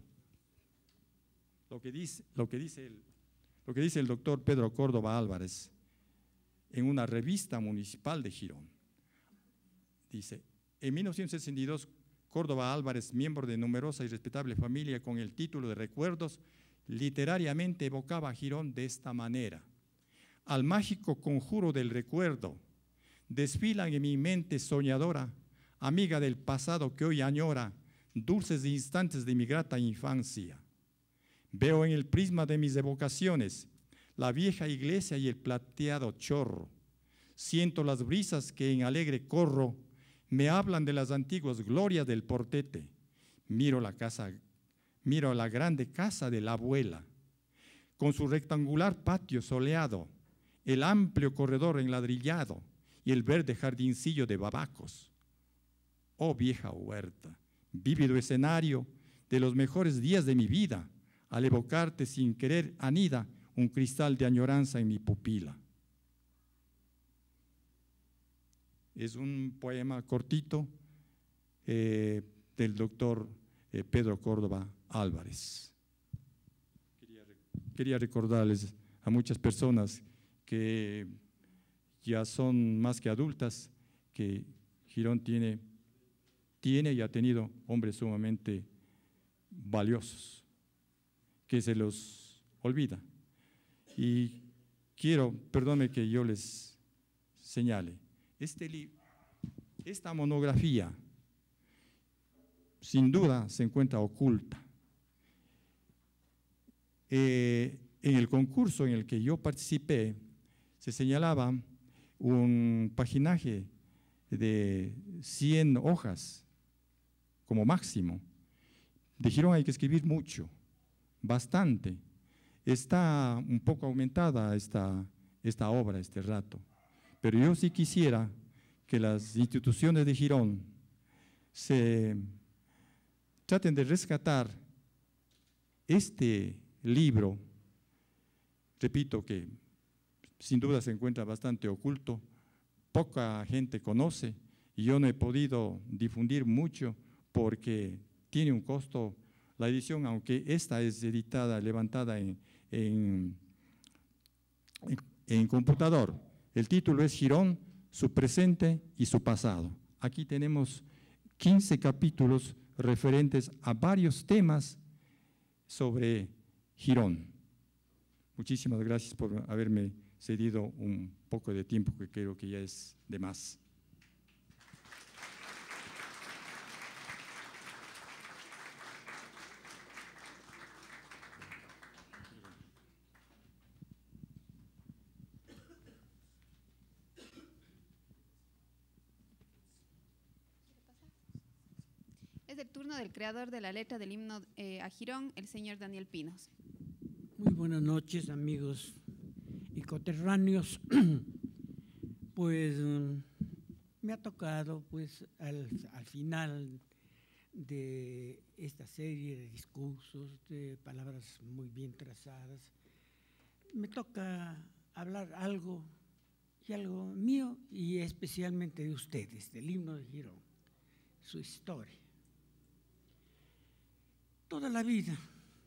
[SPEAKER 9] Lo que dice el doctor Pedro Córdoba Álvarez en una revista municipal de Girón. Dice: en 1962, Córdoba Álvarez, miembro de numerosa y respetable familia con el título de Recuerdos, literariamente evocaba a Girón de esta manera: al mágico conjuro del recuerdo, desfilan en mi mente soñadora, amiga del pasado que hoy añora, dulces instantes de mi grata infancia. Veo en el prisma de mis evocaciones la vieja iglesia y el plateado chorro. Siento las brisas que en alegre corro me hablan de las antiguas glorias del portete. Miro la grande casa de la abuela, con su rectangular patio soleado, el amplio corredor enladrillado y el verde jardincillo de babacos. Oh vieja huerta, vívido escenario de los mejores días de mi vida, al evocarte sin querer anida un cristal de añoranza en mi pupila. Es un poema cortito del doctor Pedro Córdoba Álvarez. Quería recordarles a muchas personas que ya son más que adultas, que Girón tiene y ha tenido hombres sumamente valiosos, que se los olvida. Y perdónenme que yo les señale, esta monografía sin duda se encuentra oculta. En el concurso en el que yo participé, se señalaba un paginaje de 100 hojas como máximo. De Girón hay que escribir mucho, bastante. Está un poco aumentada esta obra, este rato, pero yo sí quisiera que las instituciones de Girón se traten de rescatar este libro. Repito que sin duda se encuentra bastante oculto, poca gente conoce, y yo no he podido difundir mucho porque tiene un costo la edición, aunque esta es editada, levantada en computador. El título es Girón, su presente y su pasado. Aquí tenemos 15 capítulos referentes a varios temas sobre Girón. Muchísimas gracias por haberme cedido un poco de tiempo, que creo que ya es de más.
[SPEAKER 1] turno del creador de la letra del himno a Girón, el señor Daniel Pinos.
[SPEAKER 11] Muy buenas noches, amigos y coterráneos. Pues me ha tocado, pues, al final de esta serie de discursos, de palabras muy bien trazadas, me toca hablar algo mío y especialmente de ustedes, del himno de Girón, su historia. Toda la vida,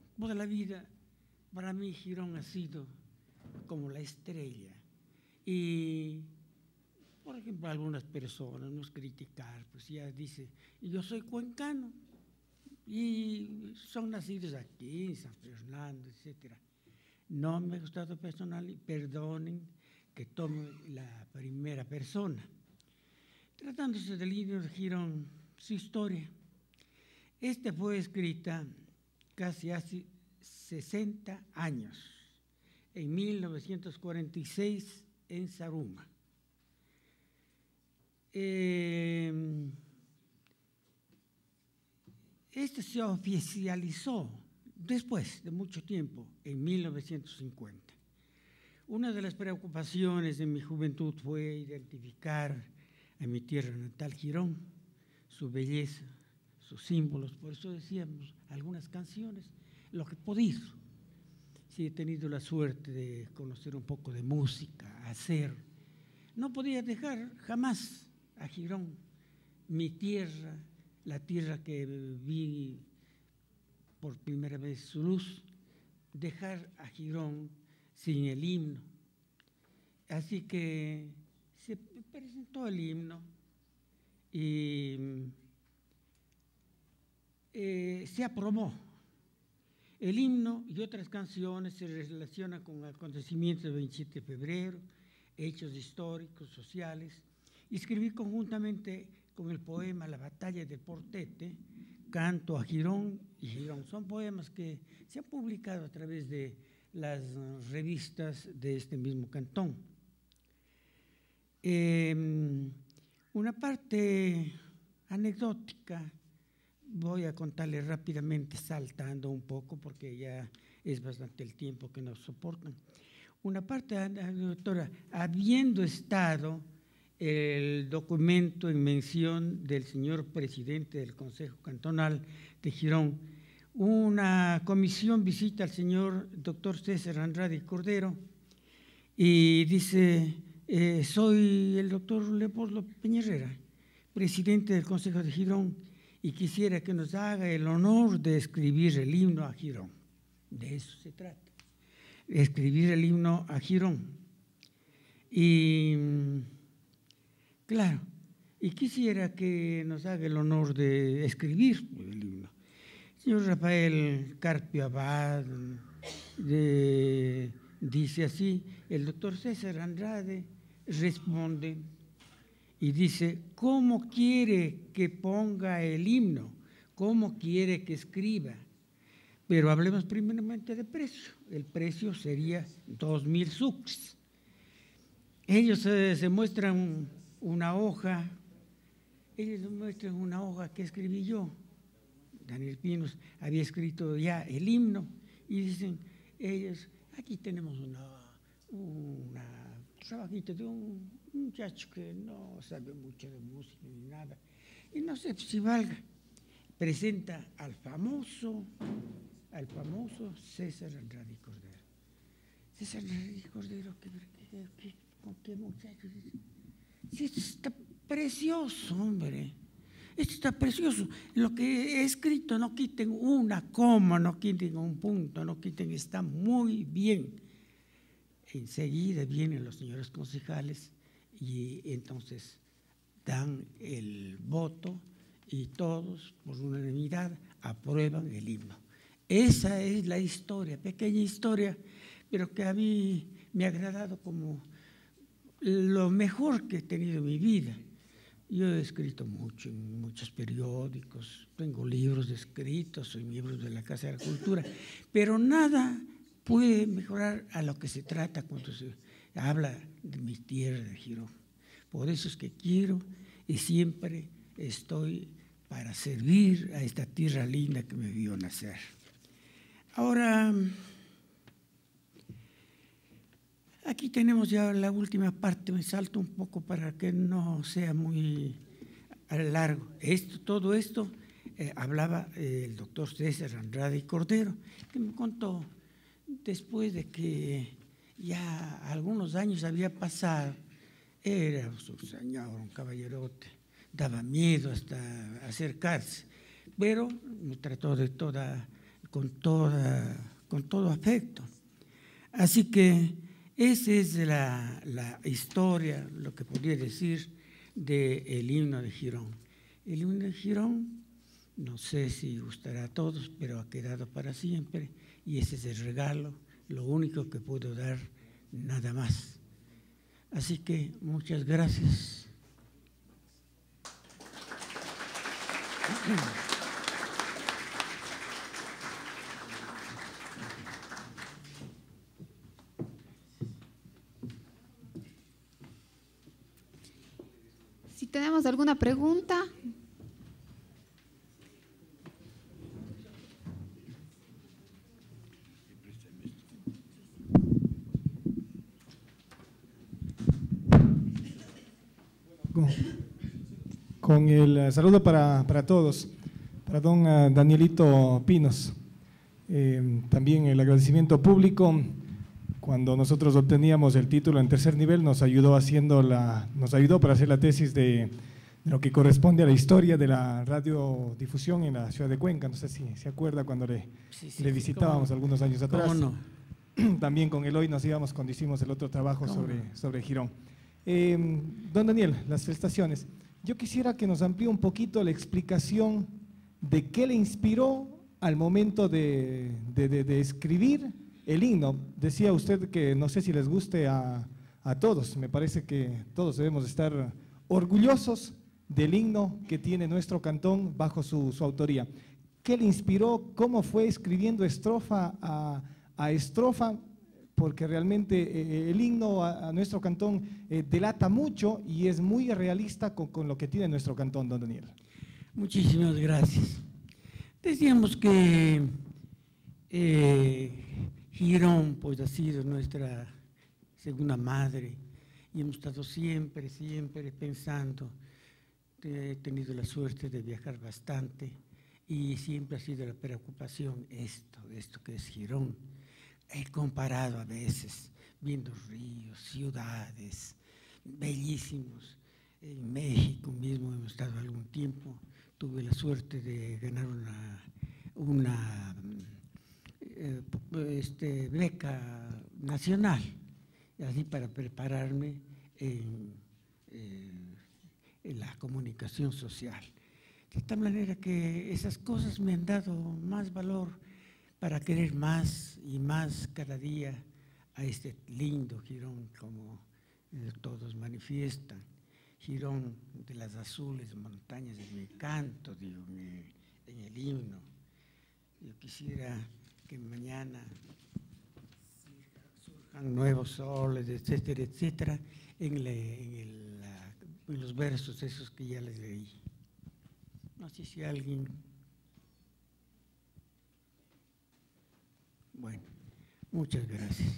[SPEAKER 11] para mí Girón ha sido como la estrella. Y, por ejemplo, algunas personas nos critican, pues ya dice, yo soy cuencano y son nacidos aquí, en San Fernando, etc. No me ha gustado personal y perdonen que tome la primera persona. Tratándose del himno de Girón, su historia. Esta fue escrita casi hace 60 años, en 1946, en Zaruma. Este se oficializó después de mucho tiempo, en 1950. Una de las preocupaciones de mi juventud fue identificar a mi tierra natal, Girón, su belleza, sus símbolos. Por eso decíamos algunas canciones, lo que he podido. Sí, he tenido la suerte de conocer un poco de música, hacer. No podía dejar jamás a Girón, mi tierra, la tierra que vi por primera vez su luz, dejar a Girón sin el himno. Así que se presentó el himno y se aprobó. El himno y otras canciones se relacionan con acontecimientos del 27 de febrero, hechos históricos, sociales. Y escribí conjuntamente con el poema La batalla de Portete, Canto a Girón y Girón. Son poemas que se han publicado a través de las revistas de este mismo cantón. Una parte anecdótica, voy a contarles rápidamente, saltando un poco, porque ya es bastante el tiempo que nos soportan. Una parte anecdótica, habiendo estado el documento en mención del señor presidente del Consejo Cantonal de Girón, una comisión visita al señor doctor César Andrade Cordero y dice, soy el doctor Leopoldo Peña-Herrera, presidente del Consejo de Girón, y quisiera que nos haga el honor de escribir el himno a Girón. De eso se trata, escribir el himno a Girón. Y claro, y quisiera que nos haga el honor de escribir el himno. Señor Rafael Carpio Abad dice así, el doctor César Andrade responde y dice, ¿cómo quiere que ponga el himno? ¿Cómo quiere que escriba? Pero hablemos primeramente de precio. El precio sería 2,000 sucres. Ellos se muestran una hoja, que escribí yo. Daniel Pinos había escrito ya el himno y dicen ellos, aquí tenemos una trabajita de un muchacho que no sabe mucho de música ni nada y no sé si valga. Presenta al famoso César Andrade Cordero. César Andrade Cordero, ¿con qué muchacho? Sí, esto está precioso, hombre. Esto está precioso. Lo que he escrito, no quiten una coma, no quiten un punto, no quiten, está muy bien. Enseguida vienen los señores concejales y entonces dan el voto y todos, por unanimidad, aprueban el himno. Esa es la historia, pequeña historia, pero que a mí me ha agradado como lo mejor que he tenido en mi vida. Yo he escrito mucho en muchos periódicos, tengo libros escritos, soy miembro de la Casa de la Cultura, pero nada puede mejorar a lo que se trata cuando se habla de mi tierra de Girón. Por eso es que quiero y siempre estoy para servir a esta tierra linda que me vio nacer. Ahora, aquí tenemos ya la última parte, me salto un poco para que no sea muy largo. Todo esto hablaba el doctor César Andrade Cordero, que me contó después de que ya algunos años había pasado. Era un señor, un caballerote, daba miedo hasta acercarse, pero me trató con todo afecto. Así que esa es la historia, lo que podría decir del himno de Girón. El himno de Girón, no sé si gustará a todos, pero ha quedado para siempre y ese es el regalo, lo único que puedo dar, nada más. Así que muchas gracias.
[SPEAKER 1] Si tenemos alguna pregunta.
[SPEAKER 12] Con el saludo para todos, para don Danielito Pinos. También el agradecimiento público. Cuando nosotros obteníamos el título en tercer nivel, nos ayudó para hacer la tesis de lo que corresponde a la historia de la radiodifusión en la ciudad de Cuenca. No sé si se acuerda cuando le visitábamos algunos años atrás.
[SPEAKER 11] ¿Cómo no?
[SPEAKER 12] También con Eloy nos íbamos cuando hicimos el otro trabajo sobre Girón. Don Daniel, las felicitaciones. Yo quisiera que nos amplíe un poquito la explicación de qué le inspiró al momento de escribir el himno. Decía usted que no sé si les guste a todos, me parece que todos debemos estar orgullosos del himno que tiene nuestro cantón bajo su autoría. ¿Qué le inspiró? ¿Cómo fue escribiendo estrofa a estrofa? Porque realmente el himno a nuestro cantón delata mucho y es muy realista con lo que tiene nuestro cantón, don Daniel.
[SPEAKER 11] Muchísimas gracias. Decíamos que Girón pues ha sido nuestra segunda madre y hemos estado siempre pensando. He tenido la suerte de viajar bastante y siempre ha sido la preocupación esto que es Girón. He comparado a veces, viendo ríos, ciudades bellísimos. En México mismo hemos estado algún tiempo. Tuve la suerte de ganar una beca nacional, así para prepararme en la comunicación social. De tal manera que esas cosas me han dado más valor para querer más y más cada día a este lindo Girón, como todos manifiestan. Girón de las azules montañas de mi canto, digo, en el himno. Yo quisiera que mañana surjan nuevos soles, etcétera, etcétera, en los versos esos que ya les leí. No sé si alguien... Bueno, muchas gracias.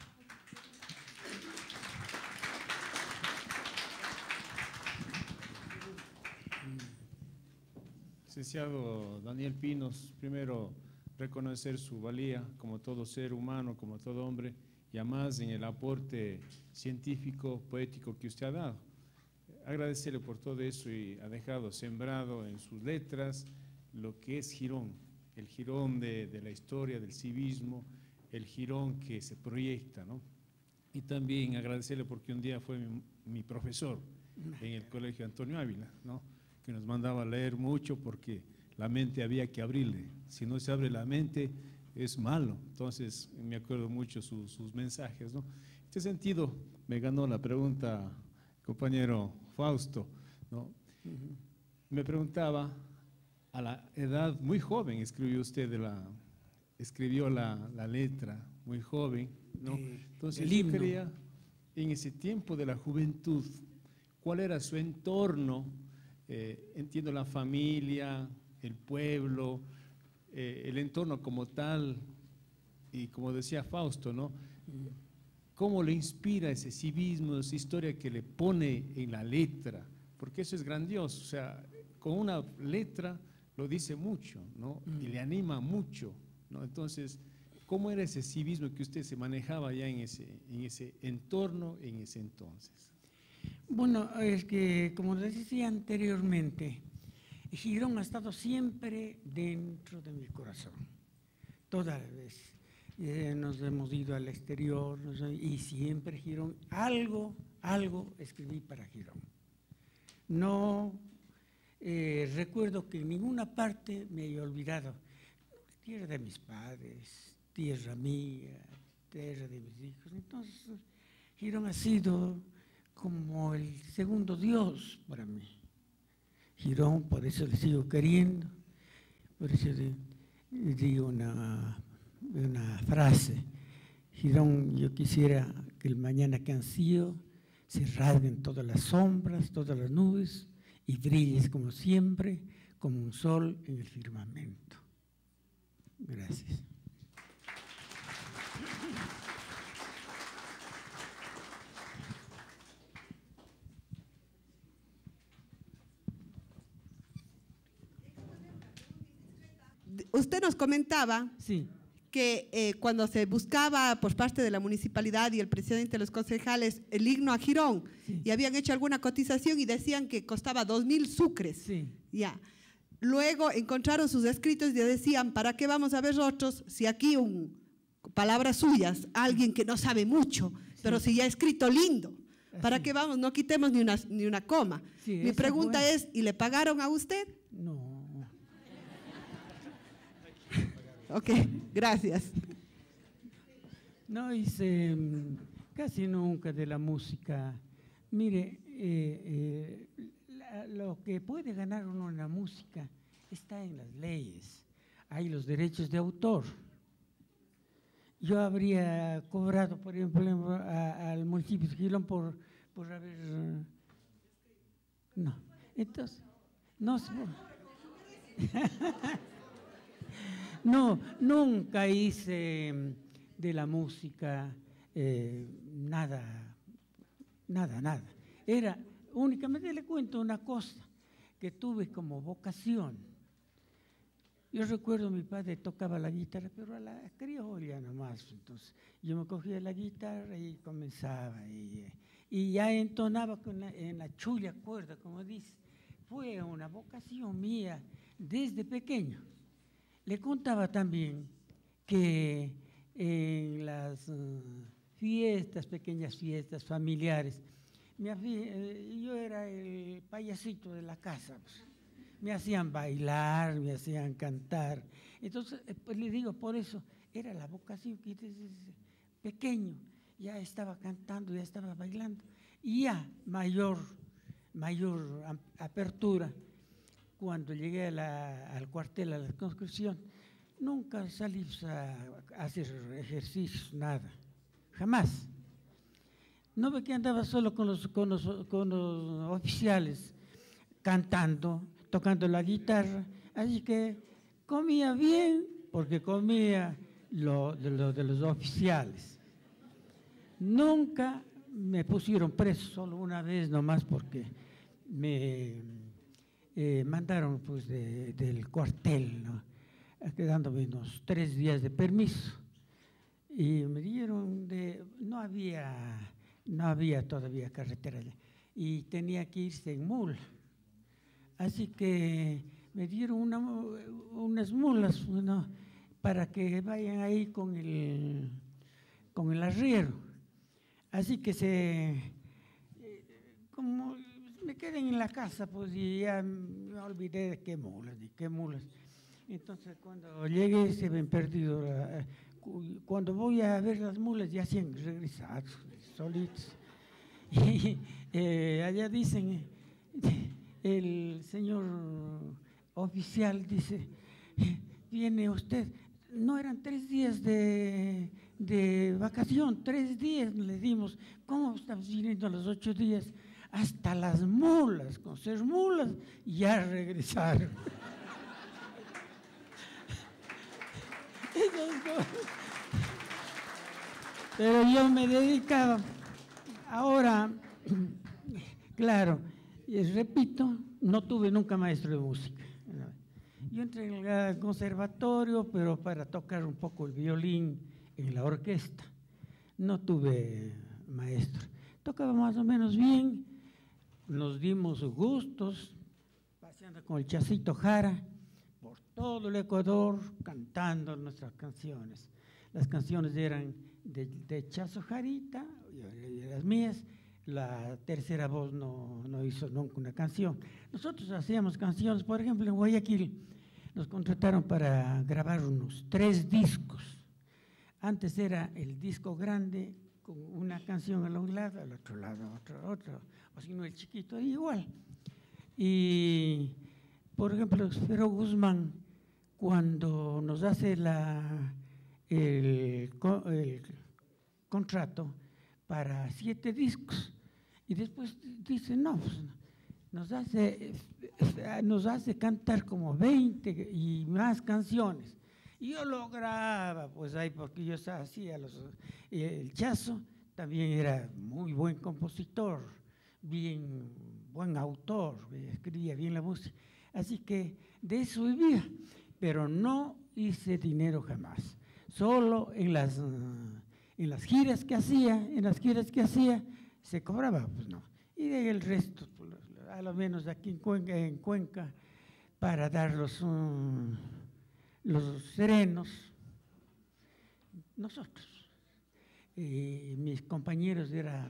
[SPEAKER 13] Licenciado Daniel Pinos, primero reconocer su valía como todo ser humano, como todo hombre, y además en el aporte científico, poético que usted ha dado. Agradecerle por todo eso y ha dejado sembrado en sus letras lo que es Girón. El Girón de la historia, del civismo, el Girón que se proyecta, ¿no? Y también agradecerle porque un día fue mi profesor en el Colegio Antonio Ávila, ¿no? Que nos mandaba a leer mucho porque la mente había que abrirle. Si no se abre la mente es malo. Entonces me acuerdo mucho sus mensajes, ¿no? En este sentido me ganó la pregunta, compañero Fausto, ¿no? Me preguntaba, a la edad muy joven escribió usted escribió la letra, muy joven, ¿no? Entonces yo quería, en ese tiempo de la juventud, ¿cuál era su entorno entiendo la familia, el pueblo, el entorno como tal, y como decía Fausto, ¿no? ¿Cómo le inspira ese civismo, esa historia que le pone en la letra? Porque eso es grandioso, o sea, con una letra lo dice mucho, ¿no? Y le anima mucho, ¿no? Entonces, ¿cómo era ese civismo que usted se manejaba ya en ese entorno, en ese entonces?
[SPEAKER 11] Bueno, es que, como les decía anteriormente, Girón ha estado siempre dentro de mi corazón, toda la vez. Nos hemos ido al exterior y siempre Girón, algo escribí para Girón. No recuerdo que en ninguna parte me haya olvidado. Tierra de mis padres, tierra mía, tierra de mis hijos. Entonces, Girón ha sido como el segundo Dios para mí. Girón, por eso le sigo queriendo, por eso le digo una frase. Girón, yo quisiera que el mañana que ansío se rasguen todas las sombras, todas las nubes y brilles como siempre, como un sol en el firmamento. Gracias.
[SPEAKER 7] Usted nos comentaba que cuando se buscaba por parte de la municipalidad y el presidente de los concejales el himno a Girón, y habían hecho alguna cotización y decían que costaba 2.000 sucres. Ya. Luego encontraron sus escritos y decían, ¿para qué vamos a ver otros si aquí palabras suyas, alguien que no sabe mucho, pero si ya ha escrito lindo? ¿Para qué vamos? No quitemos ni una coma. Mi pregunta es, ¿y le pagaron a usted?
[SPEAKER 11] No.
[SPEAKER 7] Ok, gracias.
[SPEAKER 11] No hice casi nunca de la música. Mire, lo que puede ganar uno en la música está en las leyes. Hay los derechos de autor. Yo habría cobrado, por ejemplo, al municipio de Girón por haber... No, entonces, no se... No, nunca hice de la música nada. Era, únicamente le cuento una cosa, que tuve como vocación. Yo recuerdo mi padre tocaba la guitarra, pero a la criolla nomás. Entonces, yo me cogía la guitarra y comenzaba, y ya entonaba en la chulla cuerda, como dice. Fue una vocación mía desde pequeño. Le contaba también que en las fiestas, pequeñas fiestas familiares, yo era el payasito de la casa. Pues. Me hacían bailar, me hacían cantar. Entonces, pues le digo, por eso era la vocación que desde pequeño ya estaba cantando, ya estaba bailando. Y ya mayor apertura. Cuando llegué al cuartel, a la conscripción, nunca salí a hacer ejercicios, nada, jamás. No ve que andaba solo con los oficiales, cantando, tocando la guitarra, así que comía bien, porque comía lo de los oficiales. Nunca me pusieron preso, solo una vez nomás, porque me... mandaron pues del cuartel, ¿no? Quedándome unos 3 días de permiso y me dieron no había todavía carretera allá, y tenía que irse en mula, así que me dieron unas mulas, ¿no? Para que vayan ahí con el arriero, así que como me quedé en la casa, pues, y ya me olvidé de qué mulas. Entonces, cuando llegué, se me han perdido. Cuando voy a ver las mulas, ya se han regresado, solitos. Y allá dicen, el señor oficial dice, viene usted. No eran 3 días de vacación, 3 días le dimos. ¿Cómo estamos viniendo a los 8 días? hasta las mulas, con ser mulas, ya regresaron. Pero yo me dedicaba. Ahora, claro, repito, no tuve nunca maestro de música. Yo entré en el conservatorio, pero para tocar un poco el violín en la orquesta. No tuve maestro. Tocaba más o menos bien, nos dimos gustos, paseando con el Chacito Jara por todo el Ecuador, cantando nuestras canciones. Las canciones eran de Chazo Jarita y las mías. La tercera voz no hizo nunca una canción. Nosotros hacíamos canciones, por ejemplo, en Guayaquil nos contrataron para grabar unos 3 discos. Antes era el disco grande con una canción a un lado, al otro lado, otro, o si no el chiquito, igual. Y, por ejemplo, Esfero Guzmán, cuando nos hace el contrato para 7 discos, y después dice, no, pues, nos hace cantar como 20 y más canciones. Y yo lo grababa, pues ahí, porque yo hacía el Chazo también era muy buen compositor, bien buen autor, escribía bien la música. Así que de eso vivía, pero no hice dinero jamás. Solo en las giras que hacía, se cobraba, pues no. Y el resto, pues, a lo menos aquí en Cuenca, para dar los serenos, nosotros. Mis compañeros era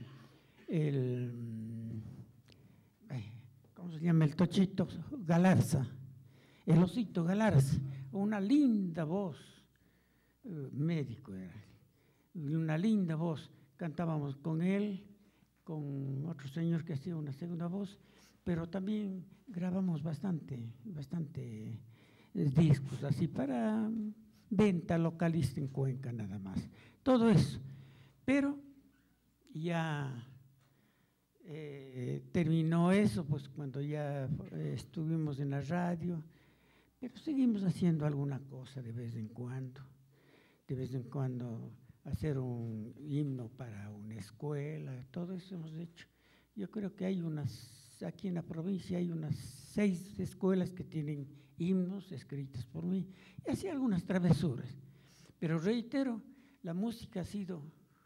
[SPEAKER 11] ¿cómo se llama? El Tochito Galarza, el Osito Galarza, una linda voz, médico era, una linda voz. Cantábamos con él, con otro señor que hacía una segunda voz, pero también grabamos bastante discos, así para venta localista en Cuenca nada más. Todo eso. Pero ya terminó eso, pues cuando ya estuvimos en la radio, pero seguimos haciendo alguna cosa de vez en cuando hacer un himno para una escuela, todo eso hemos hecho. Yo creo que aquí en la provincia hay unas 6 escuelas que tienen himnos escritos por mí, y así algunas travesuras. Pero reitero, la música ha sido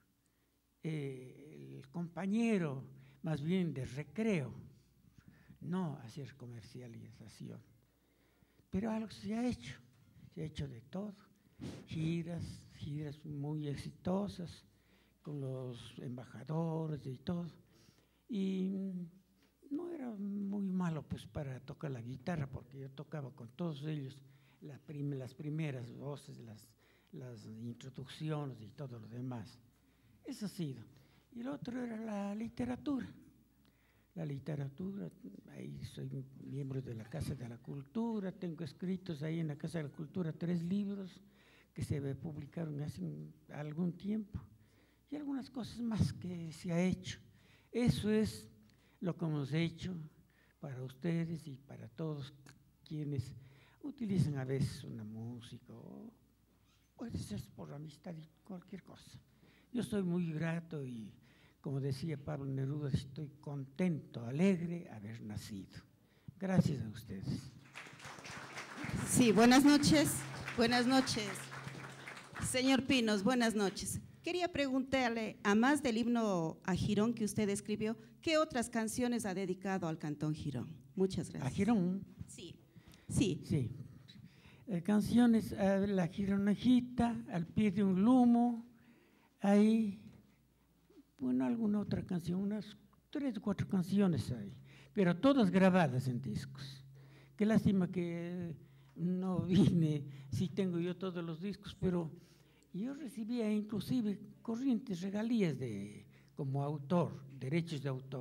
[SPEAKER 11] el compañero más bien de recreo, no hacer comercialización. Pero algo se ha hecho de todo, giras muy exitosas con los embajadores y todo. Y no era muy malo pues para tocar la guitarra, porque yo tocaba con todos ellos las primeras voces, las introducciones y todo lo demás. Eso ha sido. Y el otro era la literatura. La literatura, ahí soy miembro de la Casa de la Cultura, tengo escritos ahí en la Casa de la Cultura 3 libros que se publicaron hace algún tiempo, y algunas cosas más que se ha hecho. Eso es lo que hemos hecho para ustedes y para todos quienes utilizan a veces una música, o puede ser por amistad y cualquier cosa. Yo estoy muy grato y, como decía Pablo Neruda, estoy contento, alegre haber nacido. Gracias a ustedes.
[SPEAKER 14] Sí, buenas noches. Buenas noches. Señor Pinos, buenas noches. Quería preguntarle, a más del himno a Girón que usted escribió, ¿qué otras canciones ha dedicado al Cantón Girón? Muchas gracias.
[SPEAKER 11] ¿A Girón?
[SPEAKER 14] Sí.
[SPEAKER 11] Sí. Canciones, La Gironejita, Al pie de un lumo, ahí, bueno, alguna otra canción, unas 3 o 4 canciones hay, pero todas grabadas en discos. Qué lástima que no vine, sí tengo yo todos los discos, pero yo recibía inclusive corrientes regalías como autor, derechos de autor.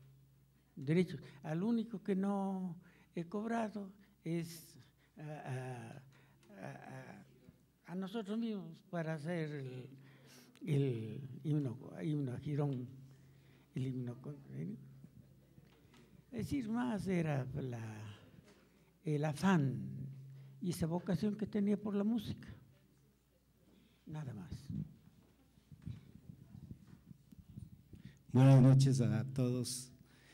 [SPEAKER 11] Al único que no he cobrado es a nosotros mismos para hacer el himno a Girón, el himno Es decir, más era el afán y esa vocación que tenía por la música. Nada más.
[SPEAKER 15] Buenas noches a todos.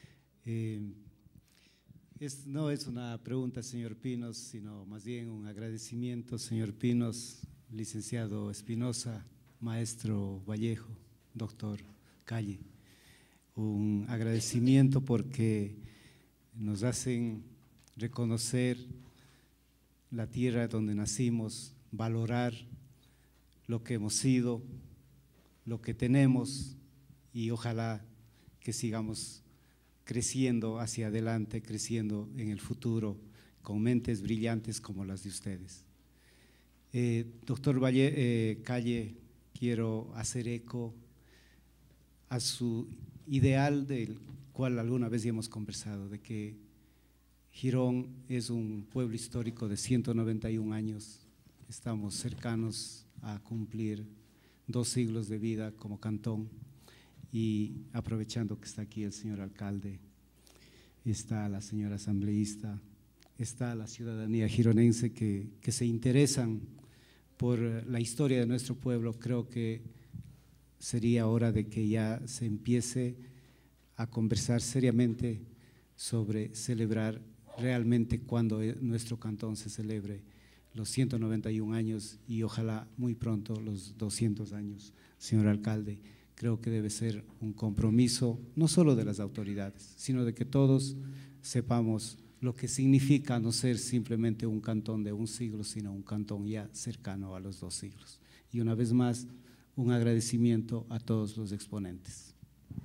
[SPEAKER 15] No es una pregunta, señor Pinos, sino más bien un agradecimiento, señor Pinos, licenciado Espinosa, maestro Vallejo, doctor Calle. Un agradecimiento porque nos hacen reconocer la tierra donde nacimos, valorar lo que hemos sido, lo que tenemos, y ojalá que sigamos creciendo hacia adelante, creciendo en el futuro, con mentes brillantes como las de ustedes. Doctor Calle, quiero hacer eco a su ideal del cual alguna vez ya hemos conversado, de que Girón es un pueblo histórico de 191 años, estamos cercanos a cumplir 2 siglos de vida como cantón. Y aprovechando que está aquí el señor alcalde, está la señora asambleísta, está la ciudadanía gironense que se interesan por la historia de nuestro pueblo, creo que sería hora de que ya se empiece a conversar seriamente sobre celebrar realmente cuando nuestro cantón se celebre los 191 años y ojalá muy pronto los 200 años, señor alcalde. Creo que debe ser un compromiso no solo de las autoridades, sino de que todos sepamos lo que significa no ser simplemente un cantón de 1 siglo, sino un cantón ya cercano a los 2 siglos. Y una vez más, un agradecimiento a todos los exponentes.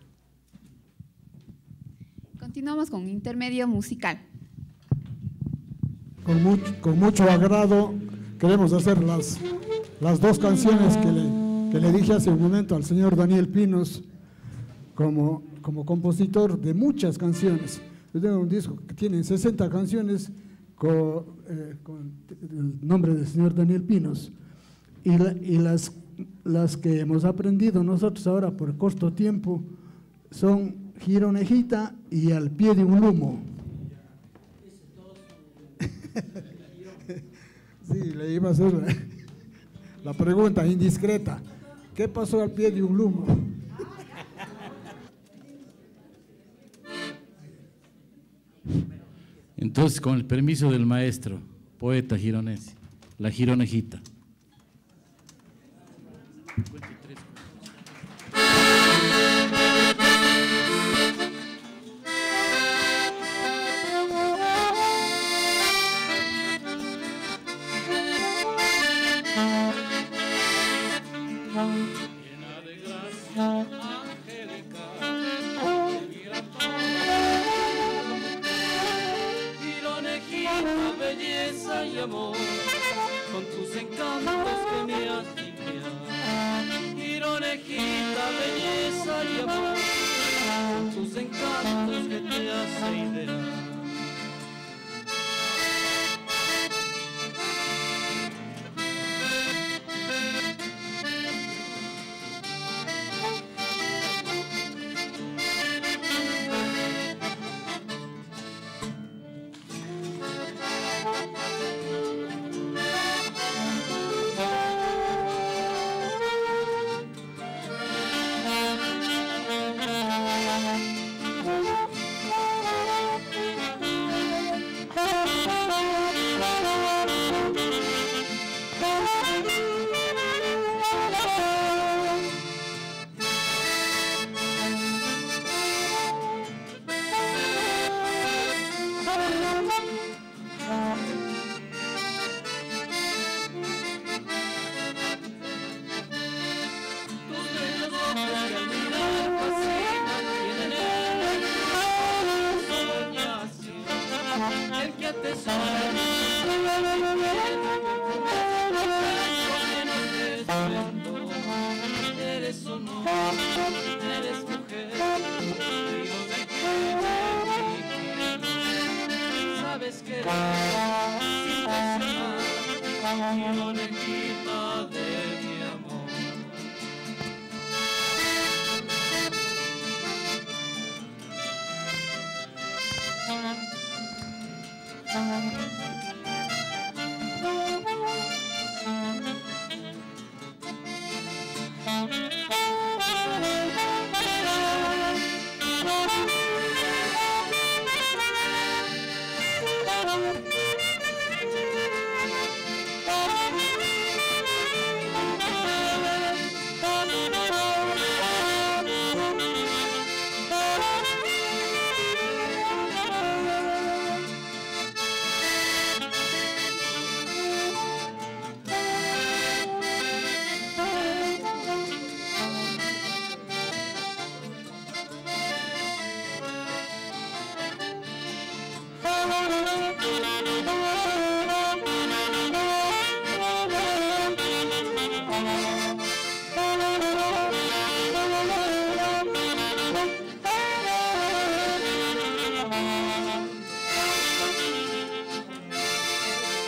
[SPEAKER 1] Continuamos con un intermedio musical.
[SPEAKER 4] Con mucho agrado queremos hacer las 2 canciones que le dije hace un momento al señor Daniel Pinos como compositor de muchas canciones. Yo tengo un disco que tiene 60 canciones con el nombre del señor Daniel Pinos y las que hemos aprendido nosotros ahora por corto tiempo son Gironejita y Al pie de un lumo. Sí, le iba a hacer la pregunta indiscreta. ¿Qué pasó al pie de un lumo?
[SPEAKER 16] Entonces, con el permiso del maestro, poeta gironense, la Gironejita.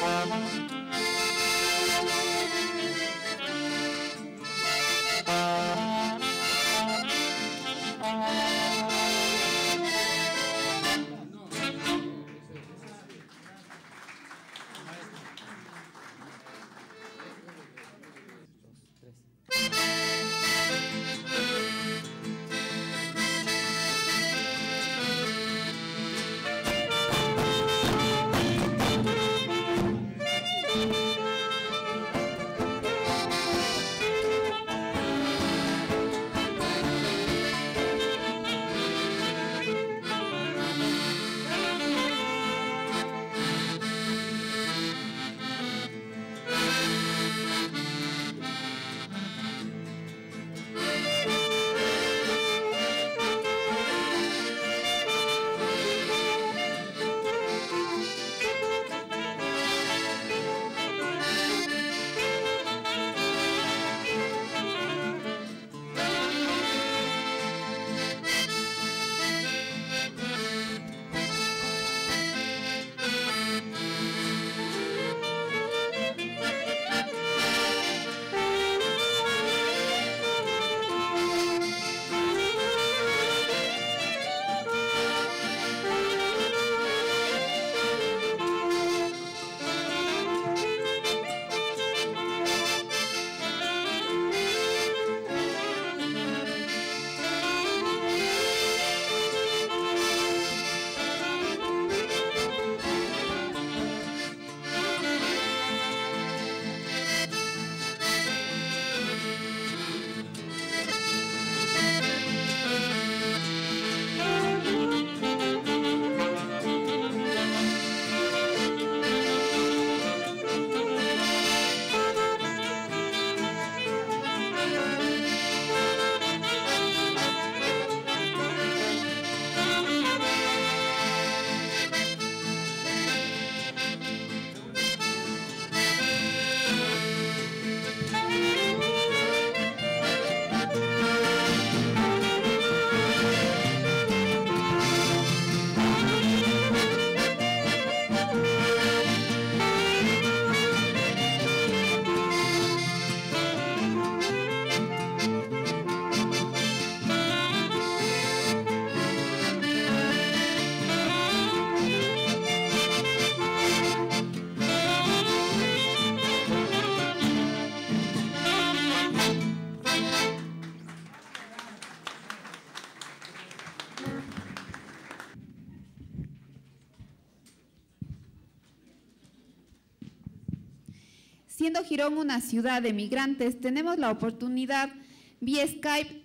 [SPEAKER 1] Siendo Girón una ciudad de migrantes, tenemos la oportunidad vía Skype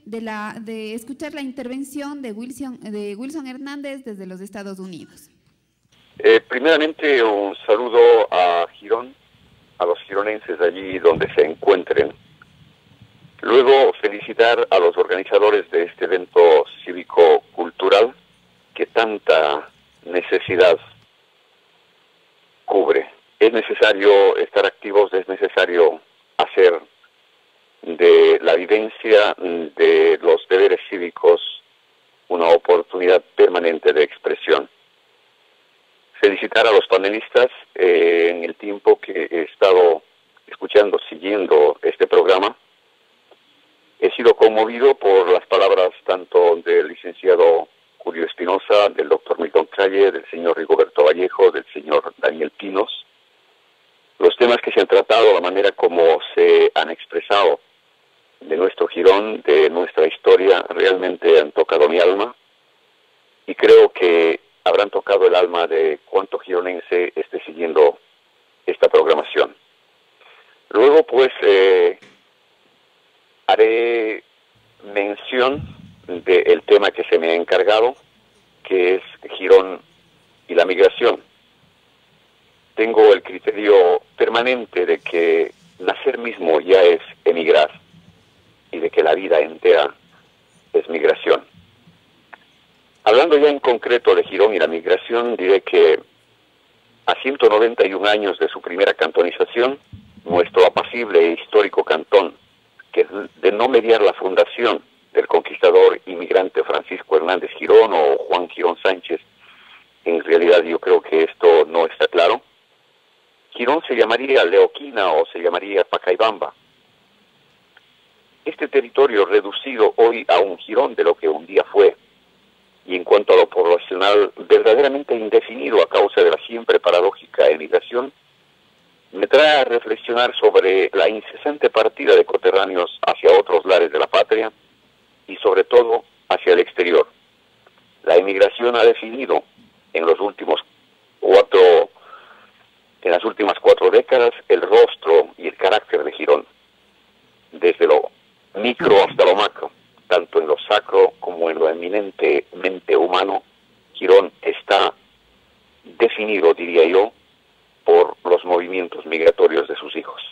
[SPEAKER 1] de escuchar la intervención de Wilson Hernández desde los Estados Unidos.
[SPEAKER 17] Primeramente, un saludo a Girón, a los gironenses allí donde se encuentren. Luego, felicitar a los organizadores de este evento cívico-cultural que tanta necesidad cubre. Es necesario estar activos, es necesario hacer de la vivencia de los deberes cívicos una oportunidad permanente de expresión. Felicitar a los panelistas. En el tiempo que he estado escuchando, siguiendo este programa, he sido conmovido por las palabras tanto del licenciado Julio Espinosa, del doctor Milton Calle, del señor Rigoberto Vallejo, del señor Daniel Pinos. Los temas que se han tratado, la manera como se han expresado de nuestro Girón, de nuestra historia, realmente han tocado mi alma y creo que habrán tocado el alma de cuánto gironense esté siguiendo esta programación. Luego, pues, haré mención del tema que se me ha encargado, que es Girón y la migración. Tengo el criterio permanente de que nacer mismo ya es emigrar y de que la vida entera es migración. Hablando ya en concreto de Girón y la migración, diré que a 191 años de su primera cantonización, nuestro apacible e histórico cantón, que de no mediar la fundación del conquistador inmigrante Francisco Hernández Girón o Juan Girón Sánchez, en realidad yo creo que esto no está claro. Girón se llamaría Leoquina o se llamaría Pacaibamba. Este territorio reducido hoy a un jirón de lo que un día fue, y en cuanto a lo poblacional verdaderamente indefinido a causa de la siempre paradójica emigración, me trae a reflexionar sobre la incesante partida de coterráneos hacia otros lares de la patria y sobre todo hacia el exterior. La emigración ha definido en las últimas 4 décadas el rostro y el carácter de Girón, desde lo micro hasta lo macro, tanto en lo sacro como en lo eminentemente humano. Girón está definido, diría yo, por los movimientos migratorios de sus hijos.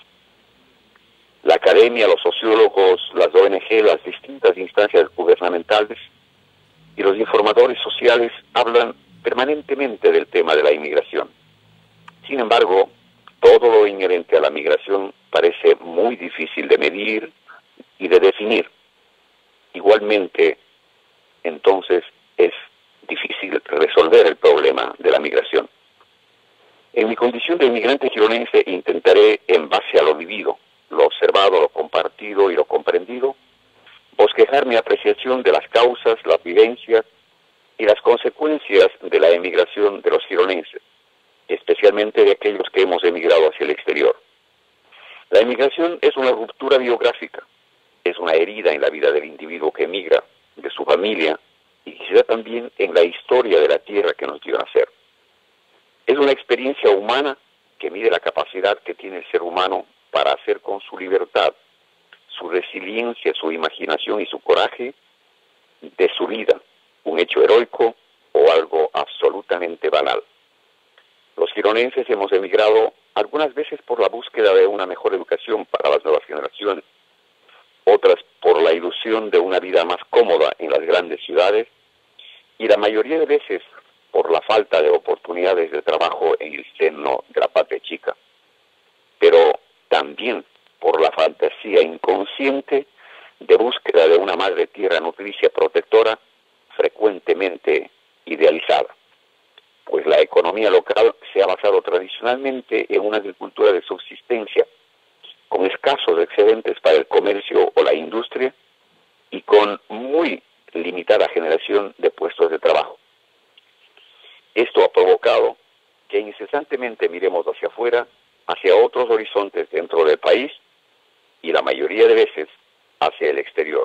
[SPEAKER 17] La academia, los sociólogos, las ONG, las distintas instancias gubernamentales y los informadores sociales hablan permanentemente del tema de la inmigración. Sin embargo, todo lo inherente a la migración parece muy difícil de medir y de definir. Igualmente, entonces, es difícil resolver el problema de la migración. En mi condición de inmigrante gironense intentaré, en base a lo vivido, lo observado, lo compartido y lo comprendido, bosquejar mi apreciación de las causas, las vivencias y las consecuencias de la emigración de los gironenses, especialmente de aquellos que hemos emigrado hacia el exterior. La emigración es una ruptura biográfica, es una herida en la vida del individuo que emigra, de su familia y quizá también en la historia de la tierra que nos dio nacer. Es una experiencia humana que mide la capacidad que tiene el ser humano para hacer con su libertad, su resiliencia, su imaginación y su coraje de su vida un hecho heroico o algo absolutamente banal. Los gironenses hemos emigrado algunas veces por la búsqueda de una mejor educación para las nuevas generaciones, otras por la ilusión de una vida más cómoda en las grandes ciudades y la mayoría de veces por la falta de oportunidades de trabajo en el seno de la patria chica, pero también por la fantasía inconsciente de búsqueda de una madre tierra nutricia protectora frecuentemente idealizada, pues la economía local se ha basado tradicionalmente en una agricultura de subsistencia, con escasos excedentes para el comercio o la industria y con muy limitada generación de puestos de trabajo. Esto ha provocado que incesantemente miremos hacia afuera, hacia otros horizontes dentro del país y la mayoría de veces hacia el exterior.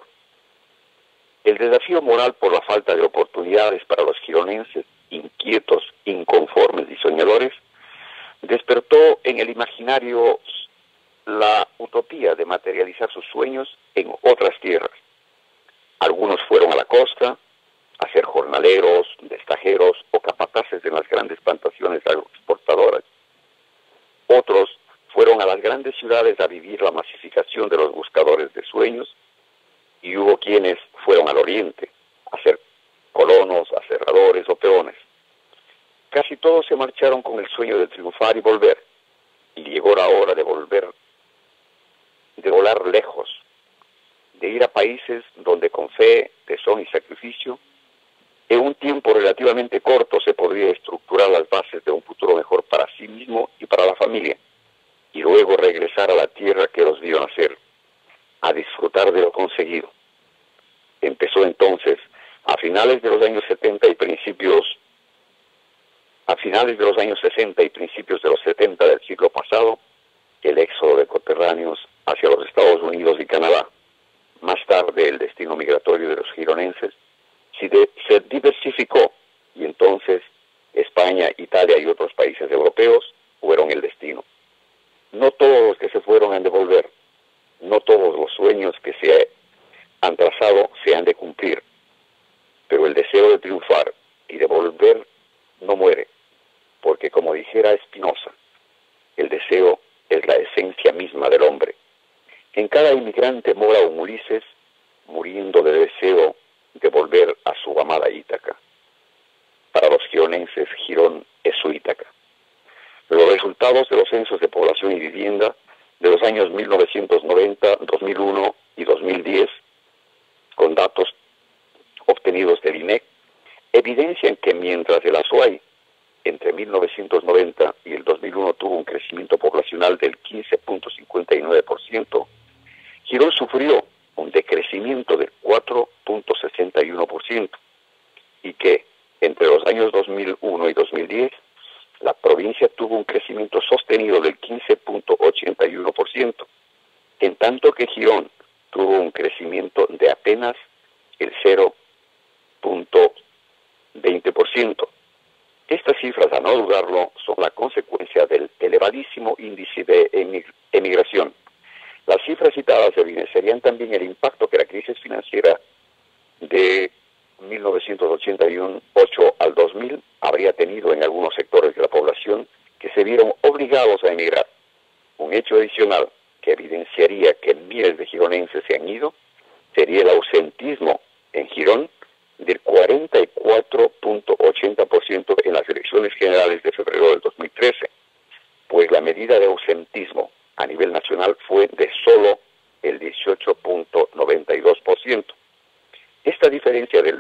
[SPEAKER 17] El desafío moral por la falta de oportunidades para los gironenses inquietos, inconformes y soñadores despertó en el imaginario la utopía de materializar sus sueños en otras tierras. Algunos fueron a la costa a ser jornaleros, destajeros o capataces en las grandes plantaciones agroexportadoras. Otros fueron a las grandes ciudades a vivir la masificación de los buscadores de sueños y hubo quienes fueron al oriente a ser colonos, aserradores o peones. Casi todos se marcharon con el sueño de triunfar y volver, y llegó la hora de volver, de volar lejos, de ir a países donde con fe, tesón y sacrificio, en un tiempo relativamente corto se podría estructurar las bases de un futuro mejor para sí mismo y para la familia, y luego regresar a la tierra que los vio nacer, a disfrutar de lo conseguido. Empezó entonces, a finales de los años 60 y principios de los 70 del siglo pasado, el éxodo de coterráneos hacia los Estados Unidos y Canadá. Más tarde, el destino migratorio de los gironenses se diversificó y entonces España, Italia y otros países europeos fueron el destino. No todos los que se fueron han de volver, no todos los sueños que se han trazado se han de cumplir, pero el deseo de triunfar y de volver no muere, porque como dijera Spinoza, el deseo es la esencia misma del hombre. En cada inmigrante mora un Ulises muriendo de deseo de volver a su amada Ítaca. Para los gironenses, Girón es su Ítaca. Los resultados de los censos de población y vivienda de los años 1990, 2001 y 2010, con datos obtenidos del INEC, evidencian que mientras el Azuay entre 1990 y el 2001 tuvo un crecimiento crecimiento sostenido del 15.81%, en tanto que Girón tuvo un crecimiento de apenas el 0.20%. Estas cifras, a no dudarlo, son la consecuencia del elevadísimo índice de emigración. Las cifras citadas evidenciarían también el impacto que la crisis financiera de 1988 al 2000 habría tenido en algunos sectores de la población que se vieron obligados a emigrar. Un hecho adicional que evidenciaría que miles de gironenses se han ido sería el ausentismo en Girón del 44.80% en las elecciones generales de febrero del 2013, pues la medida de ausentismo a nivel nacional fue de solo el 18.92%. Esta diferencia del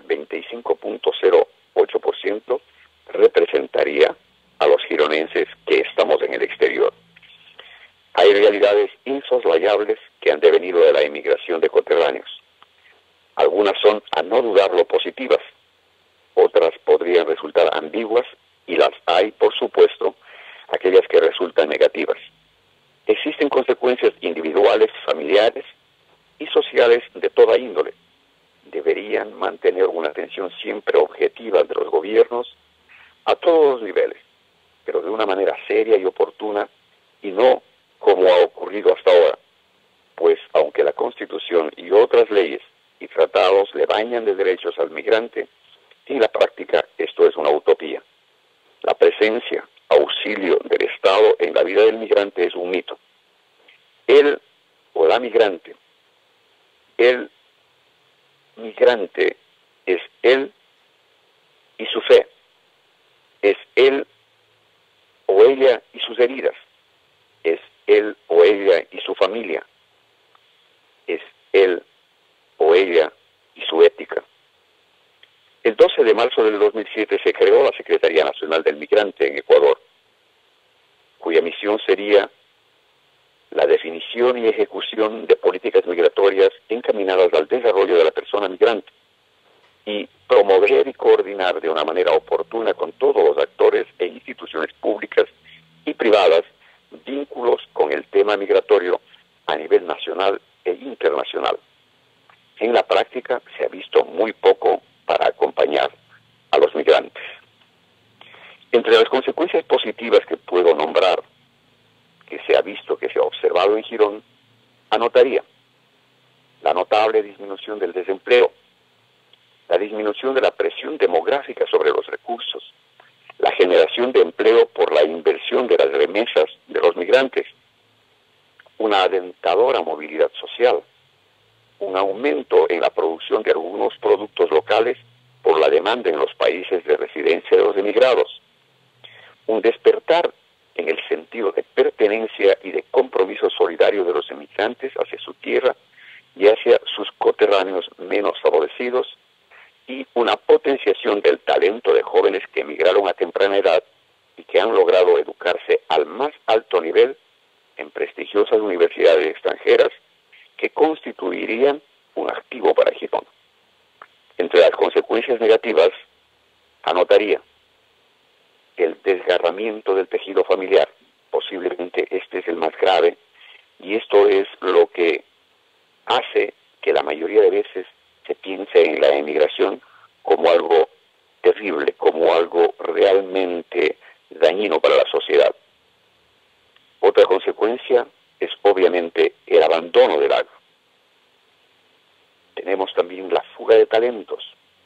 [SPEAKER 17] 25.08% representaría a los gironenses que estamos en el exterior. Hay realidades insoslayables que han devenido de la emigración de coterráneos. Algunas son, a no dudarlo, positivas. Otras podrían resultar ambiguas y las hay, por supuesto, aquellas que resultan negativas. Existen consecuencias individuales, familiares y sociales de toda índole. Deberían mantener una atención siempre objetiva de los gobiernos a todos los niveles, pero de una manera seria y oportuna y no como ha ocurrido hasta ahora, pues aunque la Constitución y otras leyes y tratados le bañan de derechos al migrante, en la práctica esto es una utopía. La presencia, auxilio del Estado en la vida del migrante es un mito. Él o la migrante, el migrante es él y su fe, es él o ella y sus heridas, es él o ella y su familia, es él o ella y su ética. El 12 de marzo del 2007 se creó la Secretaría Nacional del Migrante en Ecuador, cuya misión sería la definición y ejecución de políticas migratorias encaminadas al desarrollo de la persona migrante y promover y coordinar de una manera oportuna con todos los actores e instituciones públicas y privadas vínculos con el tema migratorio a nivel nacional e internacional. En la práctica se ha visto muy poco para acompañar a los migrantes. Entre las consecuencias positivas que puedo nombrar, que se ha visto, que se ha observado en Girón, anotaría la notable disminución del desempleo, la disminución de la presión demográfica sobre los recursos, la generación de empleo por la inversión de las remesas de los migrantes, una alentadora movilidad social, un aumento en la producción de algunos productos locales por la demanda en los países de residencia de los emigrados, un despertar en el sentido de pertenencia y de compromiso solidario de los emigrantes hacia su tierra y hacia sus coterráneos menos favorecidos, y una potenciación del talento de jóvenes que emigraron a temprana edad y que han logrado educarse al más alto nivel en prestigiosas universidades extranjeras que constituirían un activo para Girón. Entre las consecuencias negativas, anotaría el desgarramiento del tejido familiar. Posiblemente este es el más grave, y esto es lo que hace que la mayoría de veces se piense en la emigración como algo terrible, como algo realmente dañino para la sociedad. Otra consecuencia es obviamente el abandono del agro. Tenemos también la fuga de talentos.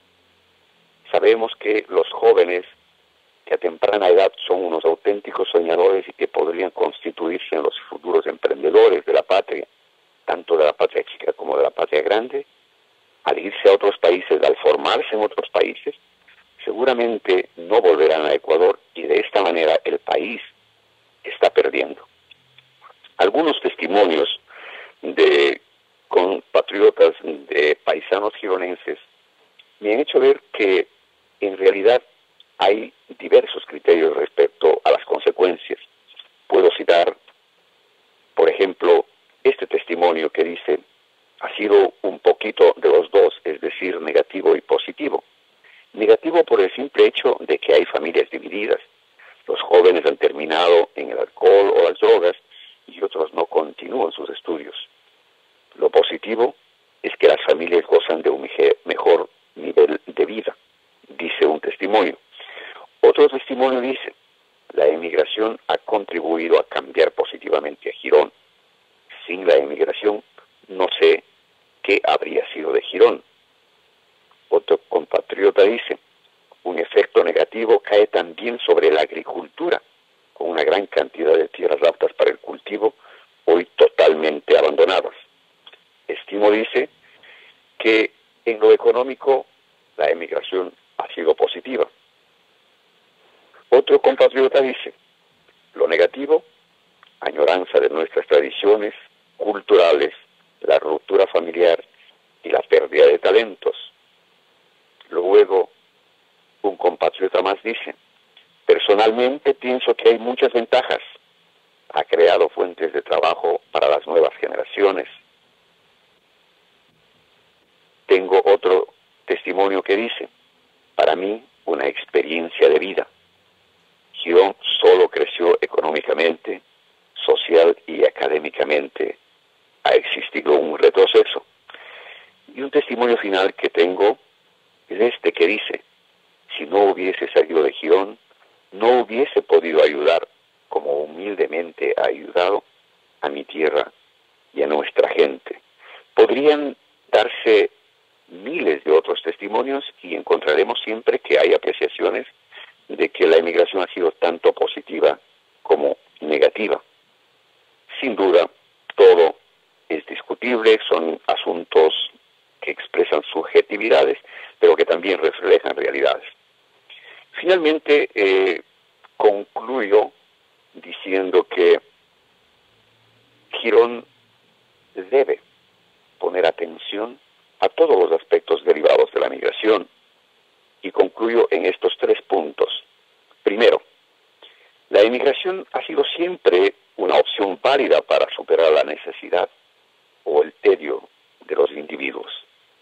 [SPEAKER 17] Sabemos que los jóvenes que a temprana edad son unos auténticos soñadores y que podrían constituirse en los futuros emprendedores de la patria, tanto de la patria chica como de la patria grande, al irse a otros países, al formarse en otros países, seguramente no volverán a Ecuador y de esta manera el país está perdiendo. Algunos testimonios de compatriotas, de paisanos gironenses, me han hecho ver que en realidad hay diversos criterios respecto a las consecuencias. Puedo citar, por ejemplo, este testimonio que dice: ha sido un poquito de los dos, es decir, negativo y positivo. Negativo por el simple hecho de que hay familias divididas. Los jóvenes han terminado en el alcohol o las drogas y otros no continúan sus estudios. Lo positivo es que las familias gozan de un mejor nivel de vida, dice un testimonio. Otro testimonio dice: la emigración ha contribuido a cambiar positivamente a Girón. Sin la emigración, no sé qué habría sido de Girón. Otro compatriota dice: un efecto negativo cae también sobre la agricultura, con una gran cantidad de tierras aptas para el cultivo, hoy totalmente abandonadas. Estimo, dice, que en lo económico la emigración ha sido positiva. Otro compatriota dice: lo negativo, añoranza de nuestras tradiciones culturales, la ruptura familiar y la pérdida de talentos. Luego, un compatriota más dice: personalmente pienso que hay muchas ventajas. Ha creado fuentes de trabajo para las nuevas generaciones. Tengo otro testimonio que dice: para mí, una experiencia de vida. Girón solo creció económicamente, social y académicamente. Ha existido un retroceso. Y un testimonio final que tengo es este que dice: si no hubiese salido de Girón, no hubiese podido ayudar como humildemente ha ayudado a mi tierra y a nuestra gente. Podrían darse miles de otros testimonios y encontraremos siempre que hay apreciaciones de que la emigración ha sido tanto positiva como negativa. Sin duda, todo es discutible, son asuntos que expresan subjetividades, pero que también reflejan realidades. Finalmente, concluyo diciendo que Girón debe poner atención a todos los aspectos derivados de la migración, y concluyo en estos 3 puntos. Primero, la emigración ha sido siempre una opción válida para superar la necesidad o el tedio de los individuos.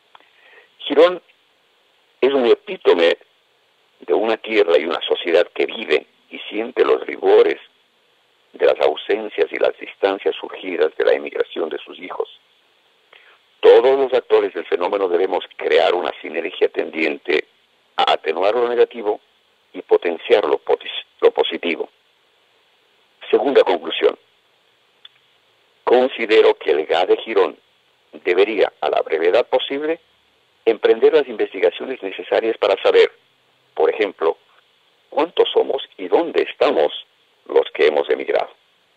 [SPEAKER 17] Girón es un epítome de una tierra y una sociedad que vive y siente los rigores de las ausencias y las distancias surgidas de la emigración de sus hijos. Todos los actores del fenómeno debemos crear una sinergia tendiente a atenuar lo negativo y potenciar lo positivo. Segunda conclusión. Considero que el GA de Girón debería, a la brevedad posible, emprender las investigaciones necesarias para saber, por ejemplo, cuántos somos y dónde estamos los que hemos emigrado.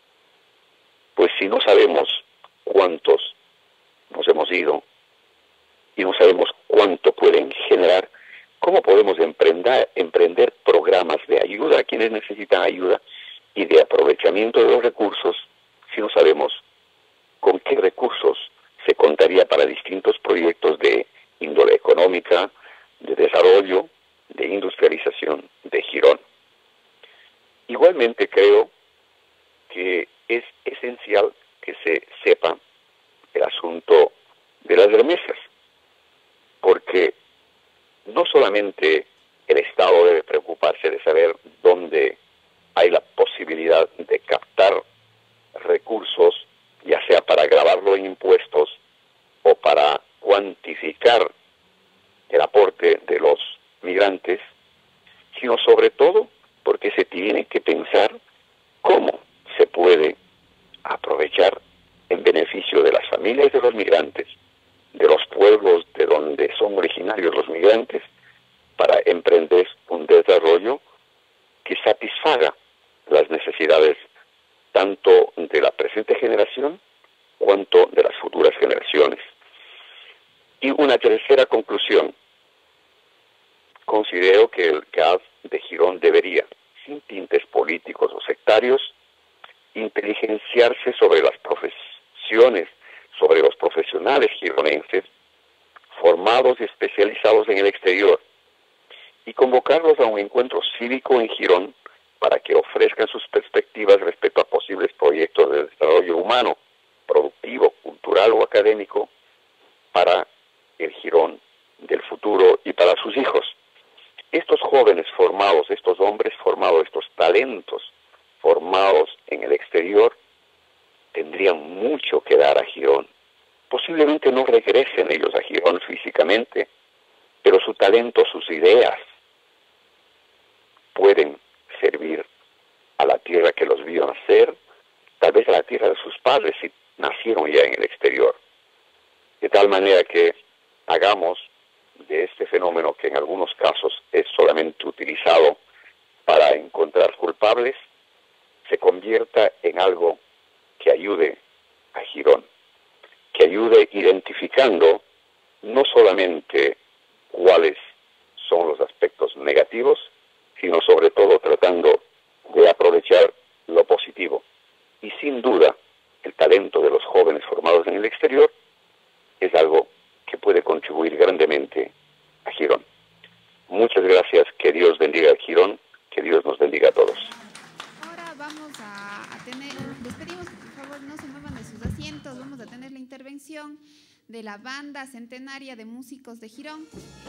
[SPEAKER 17] Pues si no sabemos cuántos nos hemos ido y no sabemos cuánto pueden generar, ¿cómo podemos emprender programas de ayuda a quienes necesitan ayuda y de aprovechamiento de los recursos si no sabemos con qué recursos se contaría para distintos proyectos de índole económica, de desarrollo, de industrialización de Girón? Igualmente creo que es esencial que se sepa el asunto de las remesas, porque no solamente el Estado debe preocuparse de saber dónde hay la posibilidad de captar recursos, ya sea para grabarlo en impuestos o para cuantificar el aporte de los migrantes, sino sobre todo porque se tiene que pensar cómo se puede aprovechar en beneficio de las familias de los migrantes, de los pueblos de donde son originarios los migrantes, para emprender un desarrollo que satisfaga las necesidades tanto de la presente generación cuanto de las futuras generaciones. Y una tercera conclusión. Considero que el GAD de Girón debería, sin tintes políticos o sectarios, inteligenciarse sobre las profesiones, sobre los profesionales gironenses formados y especializados en el exterior, y convocarlos a un encuentro cívico en Girón para que ofrezcan sus perspectivas respecto a posibles proyectos de desarrollo humano, productivo, cultural o académico para el Girón del futuro y para sus hijos. Estos jóvenes formados, estos hombres formados, estos talentos regresar a Girón. Posiblemente no regresen ellos a Girón físicamente, pero su talento, sus ideas pueden servir a la tierra que los vio nacer, tal vez a la tierra de sus padres si nacieron ya en el exterior. De tal manera que hagamos de este fenómeno, que en algunos casos es solamente utilizado para encontrar culpables, se convierta en algo que ayude a Girón, que ayude identificando no solamente cuáles son los aspectos negativos, sino sobre todo tratando de aprovechar lo positivo. Y sin duda, el talento de los jóvenes formados en el exterior es algo que puede contribuir grandemente a Girón. Muchas gracias, que Dios bendiga a Girón, que Dios nos bendiga a todos.
[SPEAKER 1] Ahora vamos a tener, les pedimos que por favor no se muevan de sus asientos, vamos a tener la intervención de la Banda Centenaria de Músicos de Girón.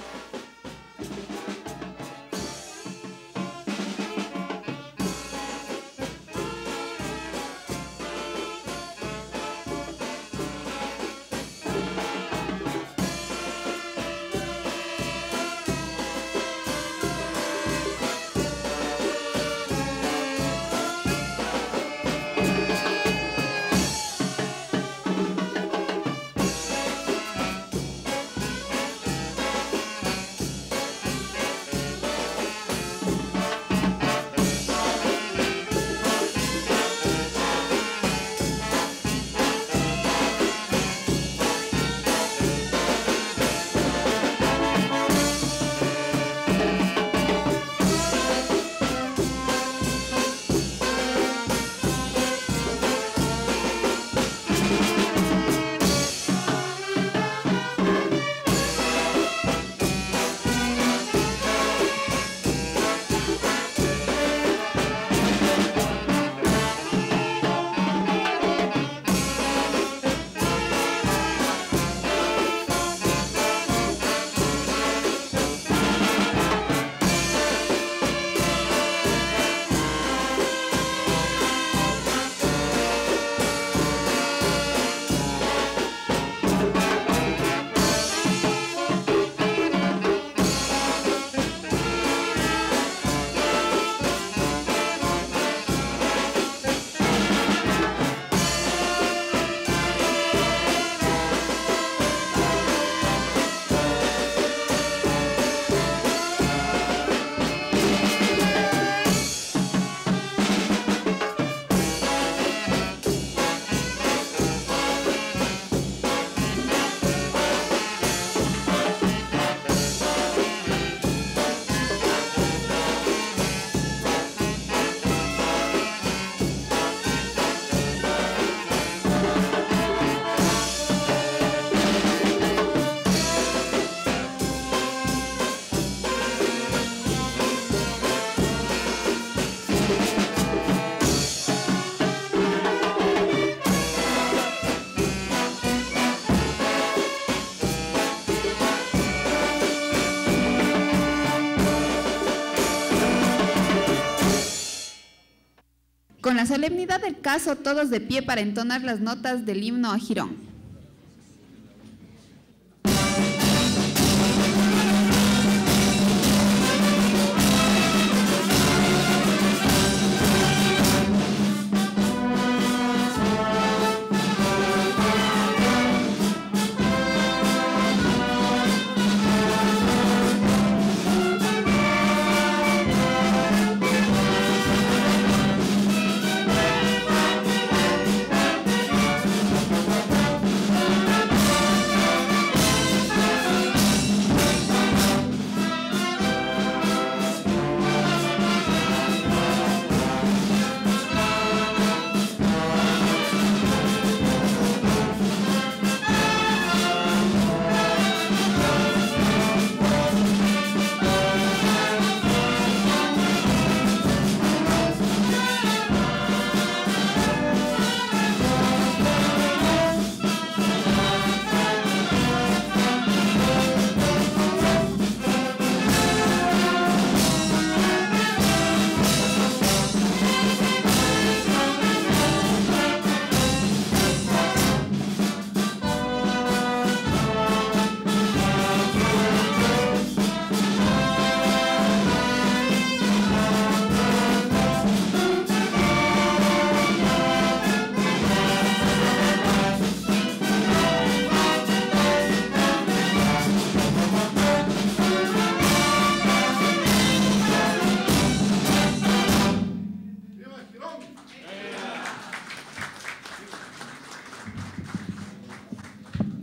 [SPEAKER 1] Con la solemnidad del caso, todos de pie para entonar las notas del himno a Girón.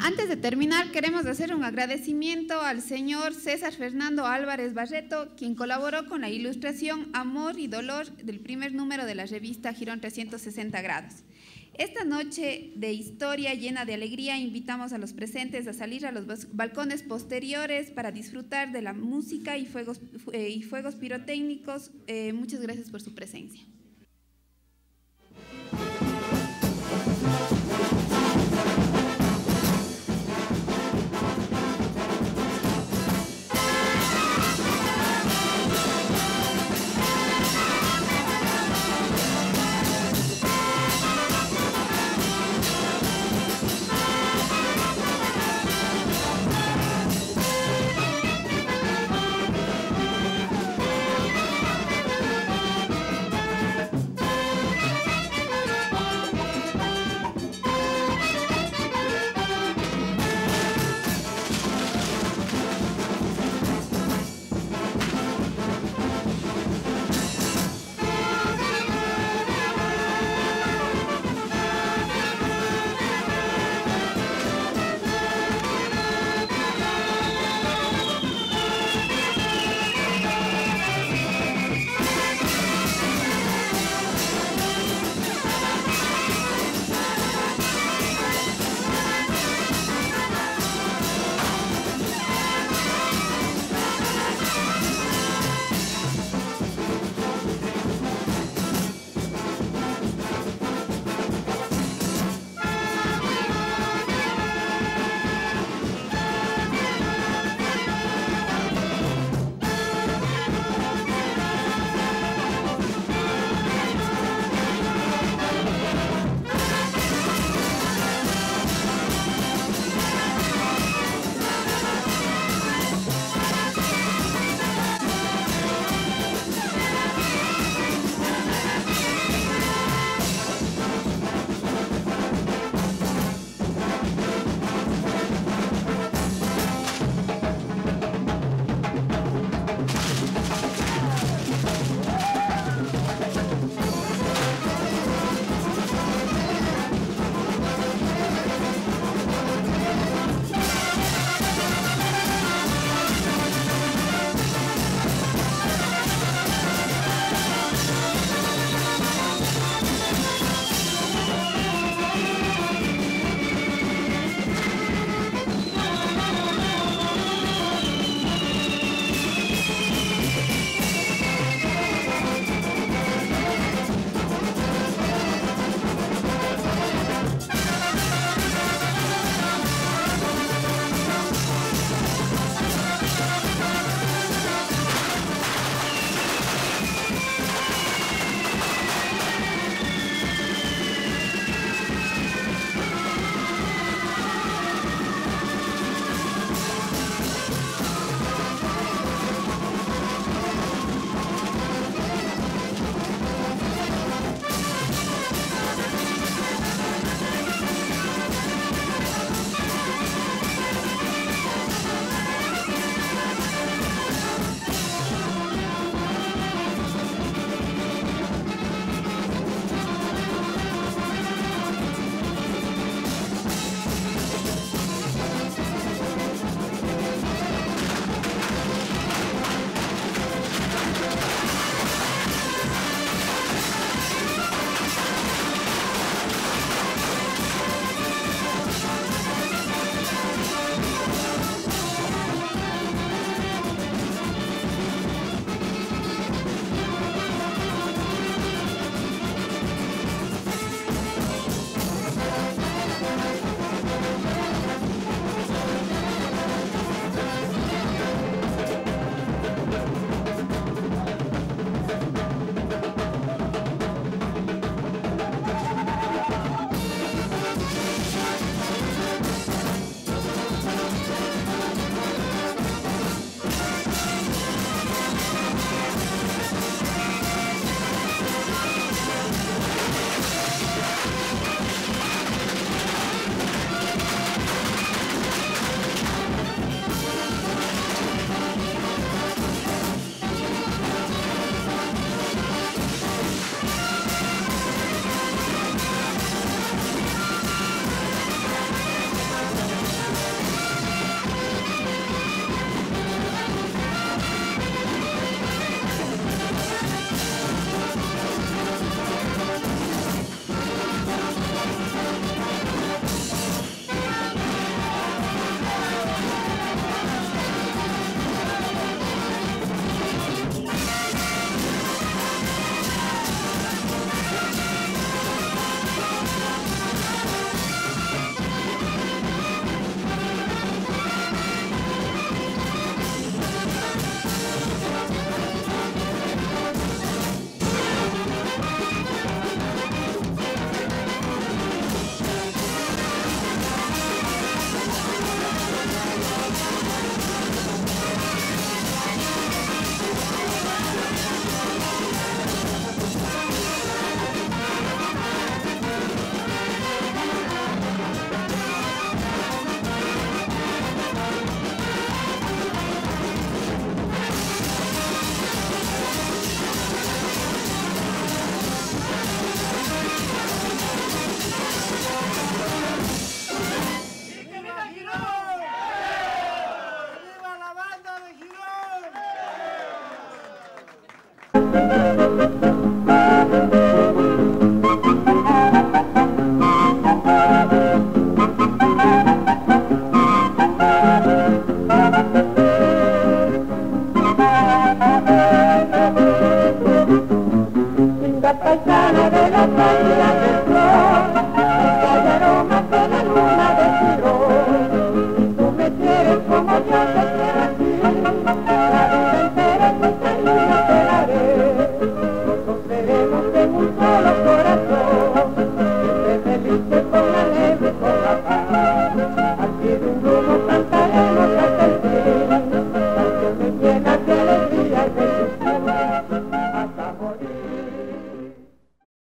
[SPEAKER 1] Antes de terminar, queremos hacer un agradecimiento al señor César Fernando Álvarez Barreto, quien colaboró con la ilustración Amor y Dolor del primer número de la revista Girón 360 grados. Esta noche de historia llena de alegría invitamos a los presentes a salir a los balcones posteriores para disfrutar de la música y fuegos pirotécnicos. Muchas gracias por su presencia.